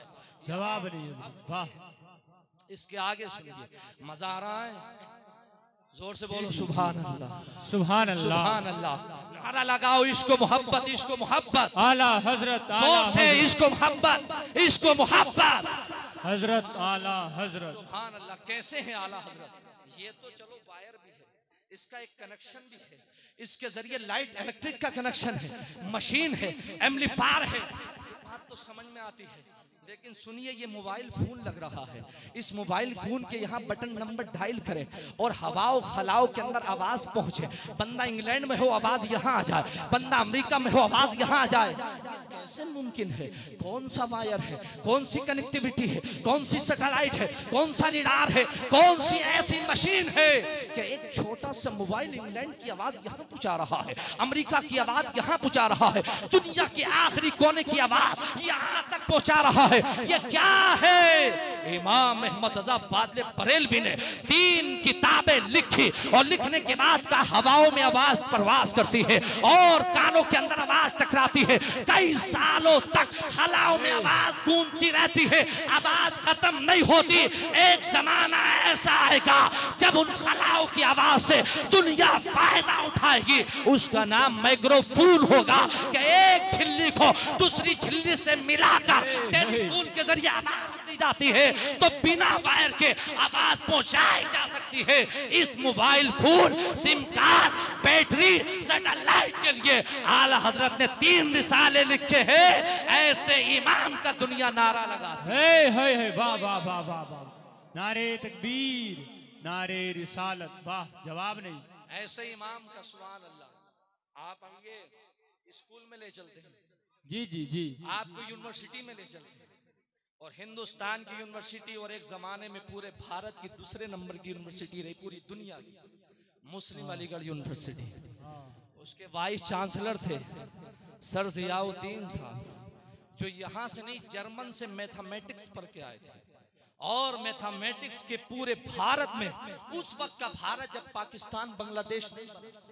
जवाब नहीं, वाह।
इसके आगे सुनिए, मजा आ रहा है? जोर से बोलो सुभान अल्लाह,
सुभान अल्लाह,
सुभान अल्लाह। नारा लगाओ इश्क मोहब्बत, इश्क मोहब्बत।
आला हजरत,
जोर से इश्क मोहब्बत, इश्क मोहब्बत।
हजरत, आला हजरत।
सुभान अल्लाह। कैसे हैं आला हजरत? ये तो चलो वायर भी है, इसका एक कनेक्शन भी है, इसके जरिए लाइट इलेक्ट्रिक का कनेक्शन है, मशीन है, एम्पलीफायर है। बात तो समझ में आती है, लेकिन सुनिए ये मोबाइल फोन लग रहा है। इस मोबाइल फोन के यहाँ बटन नंबर डायल करें और हवाओ खलाओ के अंदर आवाज पहुंचे। बंदा इंग्लैंड में हो आवाज यहाँ आ जाए, बंदा अमेरिका में हो आवाज यहाँ आ जाए। कैसे मुमकिन है? कौन सा वायर है, कौन सी कनेक्टिविटी है, कौन सी सैटेलाइट है, कौन सा रडार है, कौन सी ऐसी मशीन है कि एक छोटा सा मोबाइल इंग्लैंड की आवाज यहाँ पहुंचा रहा है, अमेरिका की आवाज यहाँ पहुंचा रहा है, दुनिया के आखिरी कोने की आवाज यहाँ तक पहुंचा रहा है। ये क्या है? इमाम अहमद रज़ा फाज़िल बरेलवी ने 3 किताबें लिखी और लिखने के बाद का हवाओं में आवाज परवास करती है और कानों के अंदर आवाज टकराती है। कई सालों तक खलाओं में आवाज गूंजती रहती है, आवाज खत्म नहीं होती। एक जमाना ऐसा आएगा जब उन खलाओं की आवाज से दुनिया फायदा उठाएगी। उसका नाम माइक्रोफोन होगा कि एक झिल्ली को दूसरी झिल्ली से मिलाकर टेलीफोन के जरिए आवाज दी जाती है तो बिना वायर के आवाज पहुंचाई जा सकती है। इस mobile phone, sim card, battery, satellite के लिए आला हजरत ने 3 रिसाले लिखे हैं। ऐसे इमाम का दुनिया नारा लगाती
है। वाह वाह वाह वाह वाह, नारे तकबीर, नारे रिसालत। वाह, जवाब नहीं।
ऐसे इमाम का सुभान अल्लाह। आप आइए, स्कूल में ले चलते हैं,
जी जी जी,
आपको यूनिवर्सिटी में ले चलते हैं। और हिंदुस्तान की यूनिवर्सिटी और एक जमाने में पूरे भारत की दूसरे नंबर की यूनिवर्सिटी रही पूरी दुनिया की, मुस्लिम अलीगढ़ यूनिवर्सिटी। उसके वाइस चांसलर थे सर जियाउद्दीन साहब, जो यहाँ से नहीं जर्मन से मैथमेटिक्स पढ़ के आए थे। और मैथमेटिक्स के पूरे भारत में, उस वक्त का भारत जब पाकिस्तान बांग्लादेश नहीं,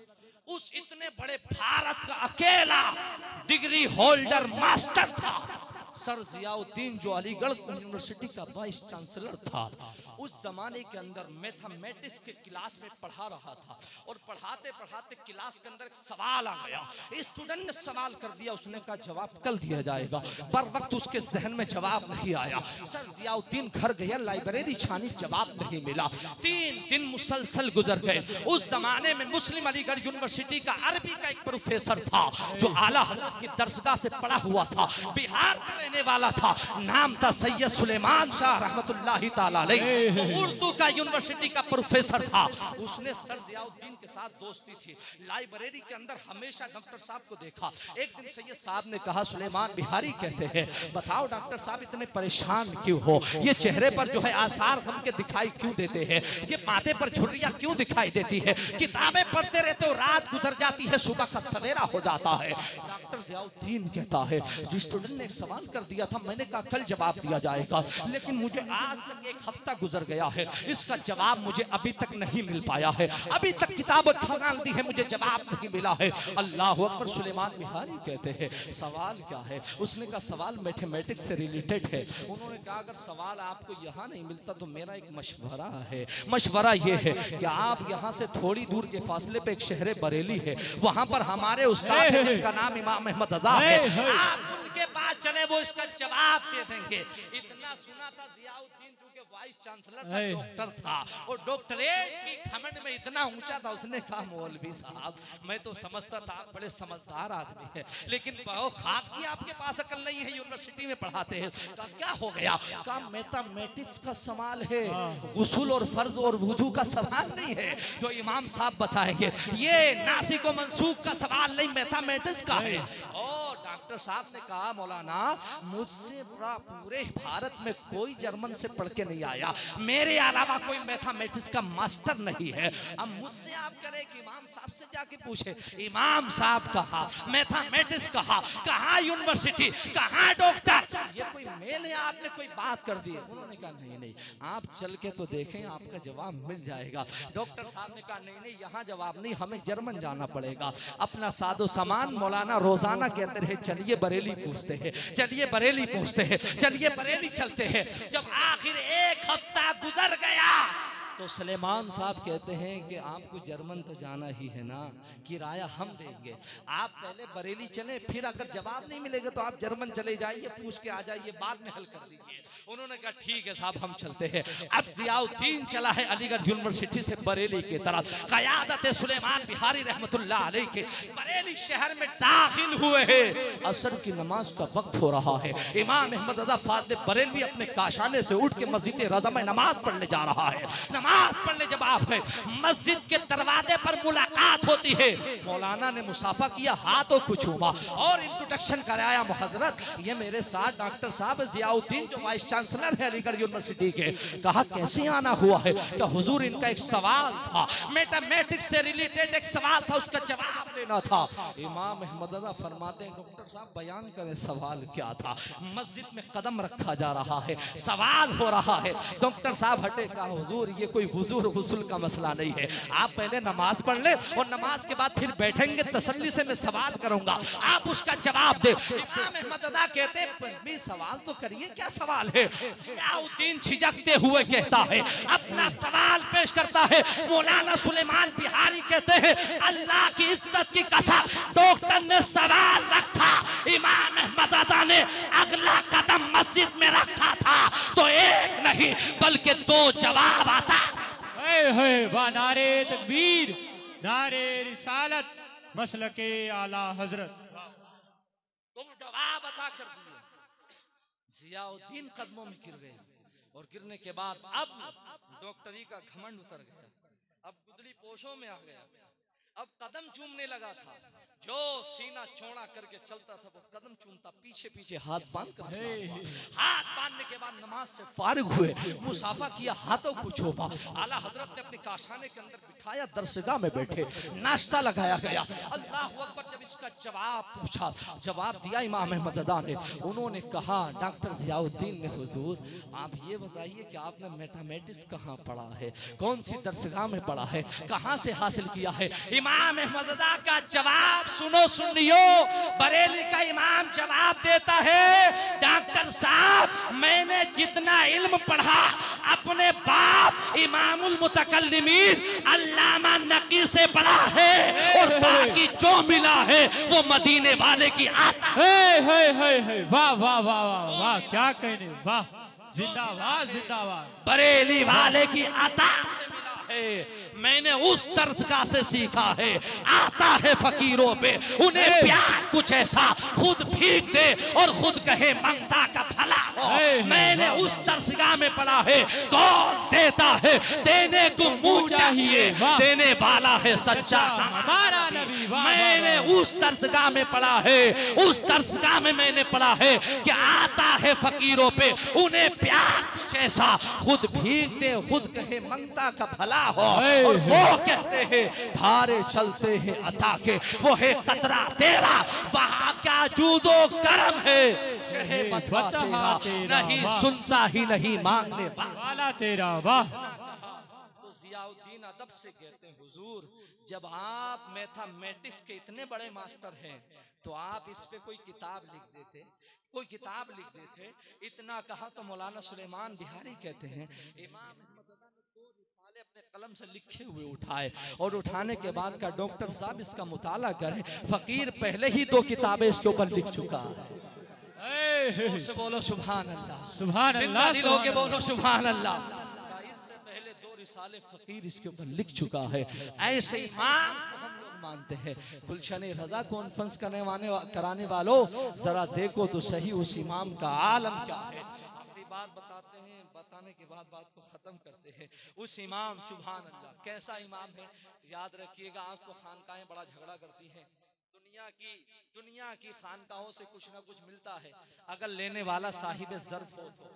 उस इतने बड़े भारत का अकेला डिग्री होल्डर मास्टर था सर जियाउद्दीन, जो अलीगढ़ यूनिवर्सिटी का वाइस चांसलर था। उस जमाने के अंदर मैथमेटिक्स के क्लास में पढ़ा रहा था और पढ़ाते पढ़ाते क्लास के अंदर एक सवाल आ गया। स्टूडेंट ने सवाल कर दिया, उसने कहा जवाब कल दिया जाएगा, पर वक्त उसके जहन में जवाब नहीं आया। सर जियाउद्दीन घर गया, लाइब्रेरी छानी, जवाब नहीं मिला। 3 दिन मुसलसल गुजर गए। उस जमाने में मुस्लिम अलीगढ़ यूनिवर्सिटी का अरबी का एक प्रोफेसर था जो आला हज़रत की दरसगाह से पढ़ा हुआ था, बिहार का रहने वाला था, नाम था सैयद सुलेमान शाह रहमतुल्लाहि ताला अलैह। उर्दू का यूनिवर्सिटी का प्रोफेसर था। उसने सर जियाउद्दीन के साथ दोस्ती थी, लाइब्रेरी के अंदर हमेशा डॉक्टर साहब को देखा। एक दिन सैयद साहब ने कहा सुलेमान बिहारी कहते हैं, बताओ डॉक्टर साहब इतने परेशान क्यों हो, ये चेहरे पर जो है आसार गम के दिखाई क्यों देते हैं, ये माथे पर झुर्रियां क्यों दिखाई देती है, किताबें पढ़ते रहते हो, रात गुजर जाती है, सुबह का सवेरा हो जाता है। डॉक्टर जियाउद्दीन कहता है, जिस स्टूडेंट ने एक सवाल कर दिया था, मैंने कहा कल जवाब दिया जाएगा, लेकिन मुझे आज तक 1 हफ्ता गुजर गया है, इसका जवाब मुझे अभी तक नहीं मिल पाया है, अभी तक किताब खंगाल दी है, मुझे जवाब नहीं मिला है। अल्लाह अकबर। सुलेमान बिहारी कहते हैं सवाल क्या है? उसने कहा सवाल मैथमेटिक्स से रिलेटेड है। उन्होंने कहा अगर सवाल आपको यहाँ नहीं मिलता तो मेरा एक मशवरा है। मशवरा ये है कि आप यहाँ से थोड़ी दूर के फासले पे एक शहर बरेली है, वहां पर हमारे उस्ताद हैं जिनका नाम इमाम अहमद रज़ा है, आप उनके पास चले, वो इसका जवाब दे देंगे। इतना सुना था जियाउद्दीन चूंकि वाइस चांसलर था, डॉक्टर था, और डॉक्टरेट की घमंड में इतना ऊंचा था, उसने कहा मौलवी साहब मैं तो समझता था आप बड़े समझदार आदमी हैं, लेकिन खाक की आपके पास अकल नहीं है, यूनिवर्सिटी में पढ़ाते हैं। कहा क्या हो गया? कहा मैथमेटिक्स का सवाल है, गुस्ल और फर्ज और वुजू का सवाल नहीं है जो इमाम साहब बताएंगे, ये नासिक और मंसूब का सवाल नहीं, मैथमेटिक्स का है। और डॉक्टर साहब ने कहा मौलाना मुझसे बड़ा पूरे भारत में कोई जर्मन से पढ़ के नहीं आया, मेरे अलावा कोई मैथमेटिक्स का मास्टर नहीं है। अब मुझसे आप करें कि इमाम साहब से जाके पूछे, इमाम साहब कहा, मैथमेटिक्स कहा, कहाँ यूनिवर्सिटी, कहाँ डॉक्टर, ये कोई मेल है आपने कोई बात कर दी? उन्होंने कहा नहीं नहीं आप चल के तो देखें, आपका जवाब मिल जाएगा। डॉक्टर साहब ने कहा नहीं नहीं यहाँ जवाब नहीं, हमें जर्मन जाना पड़ेगा। अपना सादो सामान मौलाना रोजाना के अंदर है, चलिए बरेली पूछते हैं, चलिए बरेली पूछते हैं, चलिए बरेली चलते हैं। जब आखिर 1 हफ्ता गुजर गया, तो सुलेमान साहब कहते हैं कि आपको जर्मन तो जाना ही है ना, किराया हम देंगे, आप पहले बरेली चले, फिर अगर जवाब नहीं मिलेगा तो आप जर्मन चले जाइए, पूछ के आ जाइए, बाद में हल कर दीजिए। उन्होंने कहा ठीक है साहब हम चलते हैं। अब जियाउद्दीन चला है अलीगढ़ यूनिवर्सिटी से बरेली की तरफ, क़यादत सुलेमान बिहारी रहमतुल्लाह अलैह के बरेली शहर में दाखिल हुए हैं। असर की नमाज का वक्त हो रहा है। इमाम अहमद रज़ा फाज़िल बरेलवी अपने काशाने से उठ के मस्जिद रज़ा में नमाज पढ़ने जा रहा है। नमाज पढ़ने जब आप है मस्जिद के दरवाजे पर मुलाकात होती है। मौलाना ने मुसाफा किया, हाथों को छूमा और इंट्रोडक्शन कराया। हज़रत ये मेरे साथ डॉक्टर साहब जियाउद्दीन जो वाइस चांसलर है अलीगढ़ यूनिवर्सिटी के। कहा कैसे आना हुआ है? क्या हुजूर इनका एक सवाल था, मैथमेटिक्स से रिलेटेड एक सवाल था, उसका जवाब लेना था। इमाम अहमद रज़ा फरमाते हैं डॉक्टर साहब बयान करें सवाल क्या था। मस्जिद में कदम रखा जा रहा है, सवाल हो रहा है। डॉक्टर साहब हटे, कहा हुजूर ये कोई हुजूर हुसूल का मसला नहीं है, आप पहले नमाज पढ़ ले और नमाज के बाद फिर बैठेंगे, तसल्ली से मैं सवाल करूंगा, आप उसका जवाब दे। इमाम अहमद रज़ा कहते हैं सवाल तो करिए, क्या सवाल है? जियाउद्दीन झिझकते हुए कहता है, अपना सवाल पेश करता है। मौलाना सुलेमान बिहारी कहते हैं अल्लाह की इज्जत की कसम, डॉक्टर ने सवाल रखा, इमाम अहमद रज़ा ने अगला कदम मस्जिद में रखा था तो एक नहीं बल्कि दो जवाब आता।
नारे तकबीर, नारे रिसालत, मसलके आला हजरत।
तुम जवाब अता कर दिए। जियाउद्दीन कदमों में गिर गए और गिरने के बाद अब डॉक्टरी का घमंड उतर गया, अब गुदड़ी पोशों में आ गया, अब कदम चूमने लगा था। जो सीना चौड़ा करके चलता था वो कदम चूमता, पीछे पीछे हाथ बांध कर, हाथ बांधने के बाद नमाज से फारिग हुए, मुसाफा किया, हाथों को छुपा। आला हजरत ने अपने काशाने के अंदर बिठाया, दरसगाह में बैठे, नाश्ता लगाया गया। अल्लाह अकबर जब इसका जवाब पूछा, जवाब दिया इमाम अहमद रज़ा ने। उन्होंने कहा डॉक्टर जियाउद्दीन ने हुजूर आप ये बताइए कि आपने मैथमेटिक्स कहाँ पढ़ा है, कौन सी दरसगाह में पढ़ा है, कहाँ से हासिल किया है? इमाम अहमद रज़ा का जवाब सुनो, सुन लियो। बरेली का इमाम जवाब देता है डॉक्टर साहब मैंने जितना इल्म पढ़ा अपने बाप इमामुल मुतकल्लिमीन अल्लामा नकी से पढ़ा है और बाकी जो मिला है वो मदीने वाले की आता है।
वाह वाह वाह वाह वाह, क्या कहने, वाह, जिंदाबाद जिंदाबाद।
बरेली वाले की आता से मिला है, मैंने उस दरसगाह से सीखा है। आता है फकीरों पे उन्हें प्यार कुछ ऐसा, खुद भीग दे और खुद कहे मंगता का भला हो। मैंने उस दरसगाह में पढ़ा है, कौन देता है देने को मुंह चाहिए, देने वाला है सच्चा हमारा नबी। मैंने उस दरसगाह में पढ़ा है, उस दरसगाह में मैंने पढ़ा है कि आता है फकीरों पे उन्हें प्यार कुछ ऐसा, खुद भीग दे खुद कहे मंगता का भला हो। और वो कहते हैं धारे चलते हैं अता के, वो है कतरा तेरा, वहाँ क्या जूदो करम है, चाहे बतवा तेरा, नहीं सुनता ही नहीं मांगने वाला
तेरा। वाह।
तो जियाउद्दीन अदब से कहते हैं हुजूर जब आप मैथमेटिक्स के इतने बड़े मास्टर हैं तो आप इस पे कोई किताब लिख देते, कोई किताब लिख देते। इतना कहा तो मौलाना सुलेमान बिहारी कहते हैं इमाम अपने कलम से लिखे हुए उठाए और उठाने के बाद का डॉक्टर साहब इसका मुताला करें, फकीर पहले ही 2 किताबें इसके ऊपर लिख चुका है। से बोलो सुभान अल्लाह,
सुभान अल्लाह,
दिलों के बोलो सुभान अल्लाह। इससे पहले 2 रिसाले फकीर इसके ऊपर लिख चुका है। ऐसे इमाम को हम लोग मानते हैं। गुलशन रजा कॉन्फ्रेंस कराने वालों जरा देखो तो सही उस इमाम का आलम क्या है। अपनी बात बताते हैं, बताने के बाद बात को खत्म करते हैं। उस इमाम सुभान अल्लाह कैसा इमाम है, याद रखिएगा। आज तो खानकाहें बड़ा झगड़ा करती हैं, दुनिया की खानकाहों से कुछ ना कुछ मिलता है अगर लेने वाला साहिब ज़र्फ हो तो।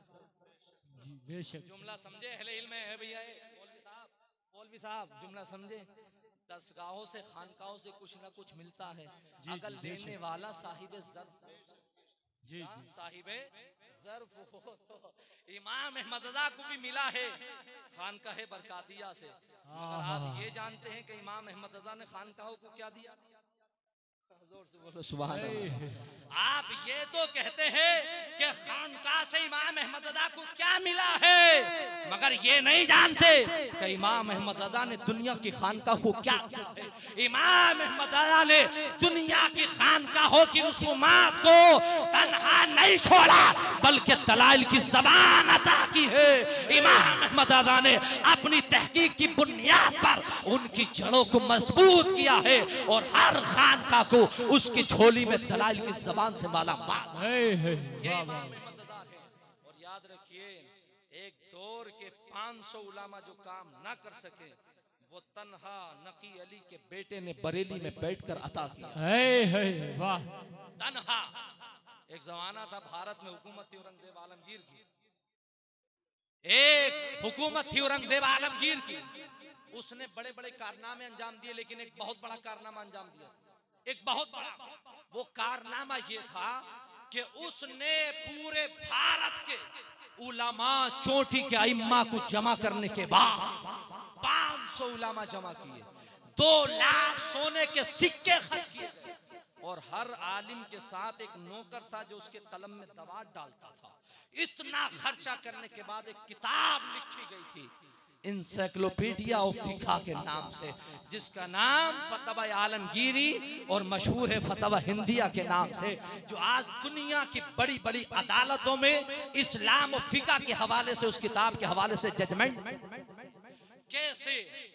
बेशक
जुमला समझे, अहले इल्म है भैया, मौलवी साहब जुमला समझे। दरगाहों से खानकाहों से कुछ ना कुछ मिलता है अगर लेने वाला साहिब ज़र्फ हो। जी साहिब ज़र्फ हो तो इमाम अहमद रज़ा को भी मिला है खानकाहे बरकातिया से। मगर आप ये जानते हैं कि इमाम अहमद रज़ा ने खानकाहों को क्या दिया? सुभान अल्लाह। आप ये तो कहते हैं कि खानकाह से इमाम अहमद रज़ा को क्या मिला है, मगर ये नहीं जानते कि इमाम अहमद रज़ा ने दुनिया की खानकाह को क्या किया है। इमाम अहमद रज़ा ने दुनिया की खानकाहों की रसूमात को तन्हा नहीं छोड़ा, बल्कि दलाइल की ज़बान अता की है। इमाम अहमद रज़ा ने अपनी तहकीक की बुनियाद पर उनकी जड़ों को मजबूत किया है और हर खानकाह को उसकी झोली में दलाइल की ज़बान से माला माल। ये इमाम अहमद रज़ा है। और याद रखिए, एक दौर के 500 उलामा जो काम ना कर सके, वो तन्हा नकी अली के बेटे ने बरेली में बैठकर अता किया।
वाह।
तन्हा। एक जमाना था भारत में हुकूमत थी औरंगजेब आलमगीर की, एक हुकूमत थी औरंगजेब आलमगीर की। उसने बड़े बड़े कारनामे अंजाम दिए, लेकिन एक बहुत बड़ा कारनामा अंजाम दिया, एक बहुत बड़ा। वो कारनामा ये था कि उसने पूरे भारत के उलमा चोटी के इम्मा को जमा करने के बाद 500 उलमा जमा किए, 2 लाख सोने के सिक्के खर्च किए, और हर आलिम के साथ एक नौकर था जो उसके कलम में दवात डालता था। इतना खर्चा करने के बाद एक किताब लिखी गई थी, इंसाइक्लोपीडिया ऑफ फिक़ह के नाम से, जिसका नाम फतवा आलमगीरी और मशहूर है फतवा हिंदिया के नाम से, जो आज दुनिया की बड़ी बड़ी अदालतों में इस्लाम और फिक़ह के हवाले से, उस किताब के हवाले से जजमेंट कैसे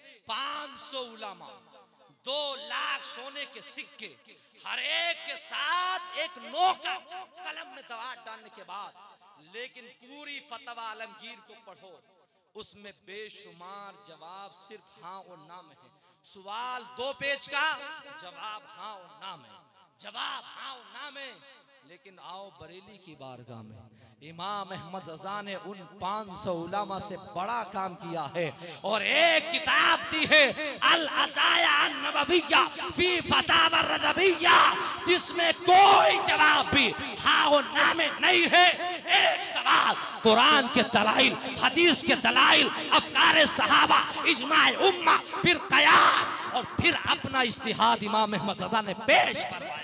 500 उलमा, 2 लाख सोने के सिक्के, हर एक के साथ एक नौका कलम में दवात डालने के बाद। लेकिन पूरी फतवा आलमगीर को पढ़ो, उसमें बेशुमार जवाब सिर्फ हाँ और ना में है। सवाल 2 पेज का, जवाब हाँ और ना में, जवाब हाँ और ना में। लेकिन आओ बरेली की बारगाह में, इमाम अहमद रज़ा ने उन 500 उलमा से बड़ा काम किया है और एक किताब दी है, अल अताया अन-नबविय्या फी फतावा रज़विय्या, जिसमें कोई जवाब भी हाँ और ना में नहीं है। एक सवाल कुरान के दलाइल, हदीस के दलाइल, अफकार सहाबा, इजमाए उम्मा, फिर क़यास, और फिर अपना इज्तिहाद इमाम अहमद रज़ा ने पेश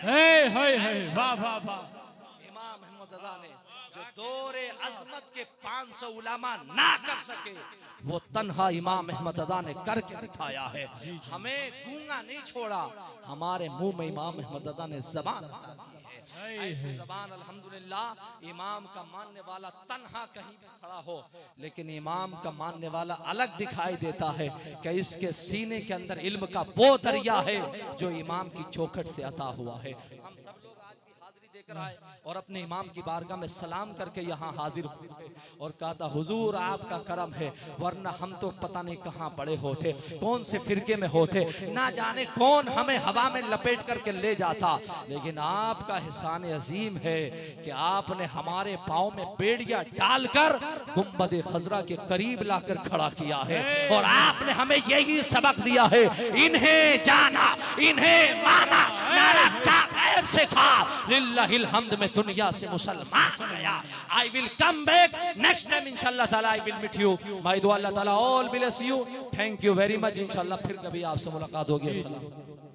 करवाया।
वाह वाह वाह।
इमाम अहमद रज़ा ने जो दौरे अज़मत के 500 उलमा ना कर सके, वो तन्हा इमाम अहमद रज़ा ने करके दिखाया है। हमें गूंगा नहीं छोड़ा, हमारे मुंह में इमाम अहमद रज़ा ने ज़बान अता की है। ऐसी ज़बान अल्हम्दुलिल्लाह, इमाम का मानने वाला तन्हा कहीं भी खड़ा हो, लेकिन इमाम का मानने वाला अलग दिखाई देता है कि इसके सीने के अंदर इल्म का वो दरिया है जो इमाम की चौखट से अता हुआ है। हम सब लोग आज भी हाजिरी देकर आए और अपने इमाम की बारगाह में सलाम करके यहाँ हाजिर हुए और कहा था, हुजूर आपका करम है, वरना हम तो पता नहीं कहाँ पड़े होते, कौन से फिरके में होते, ना जाने कौन हमें हवा में लपेट करके ले जाता। लेकिन आपका एहसान अजीम है कि आपने हमारे पाँव में बेड़िया डालकर गुंबद खजरा के करीब लाकर खड़ा किया है, और आपने हमें यही सबक दिया है, इन्हें जाना, इन्हें माना, नारा का गैर से खा, लिल्लाहिल हम्द में दुनिया से मुसलमान गया। I will come back next time इंशाल्लाह ताला, I will meet you। My दुआ अल्लाह ताला all bless you। Thank you very much। इंशाल्लाह फिर कभी आपसे मुलाकात होगी। अस्सलाम।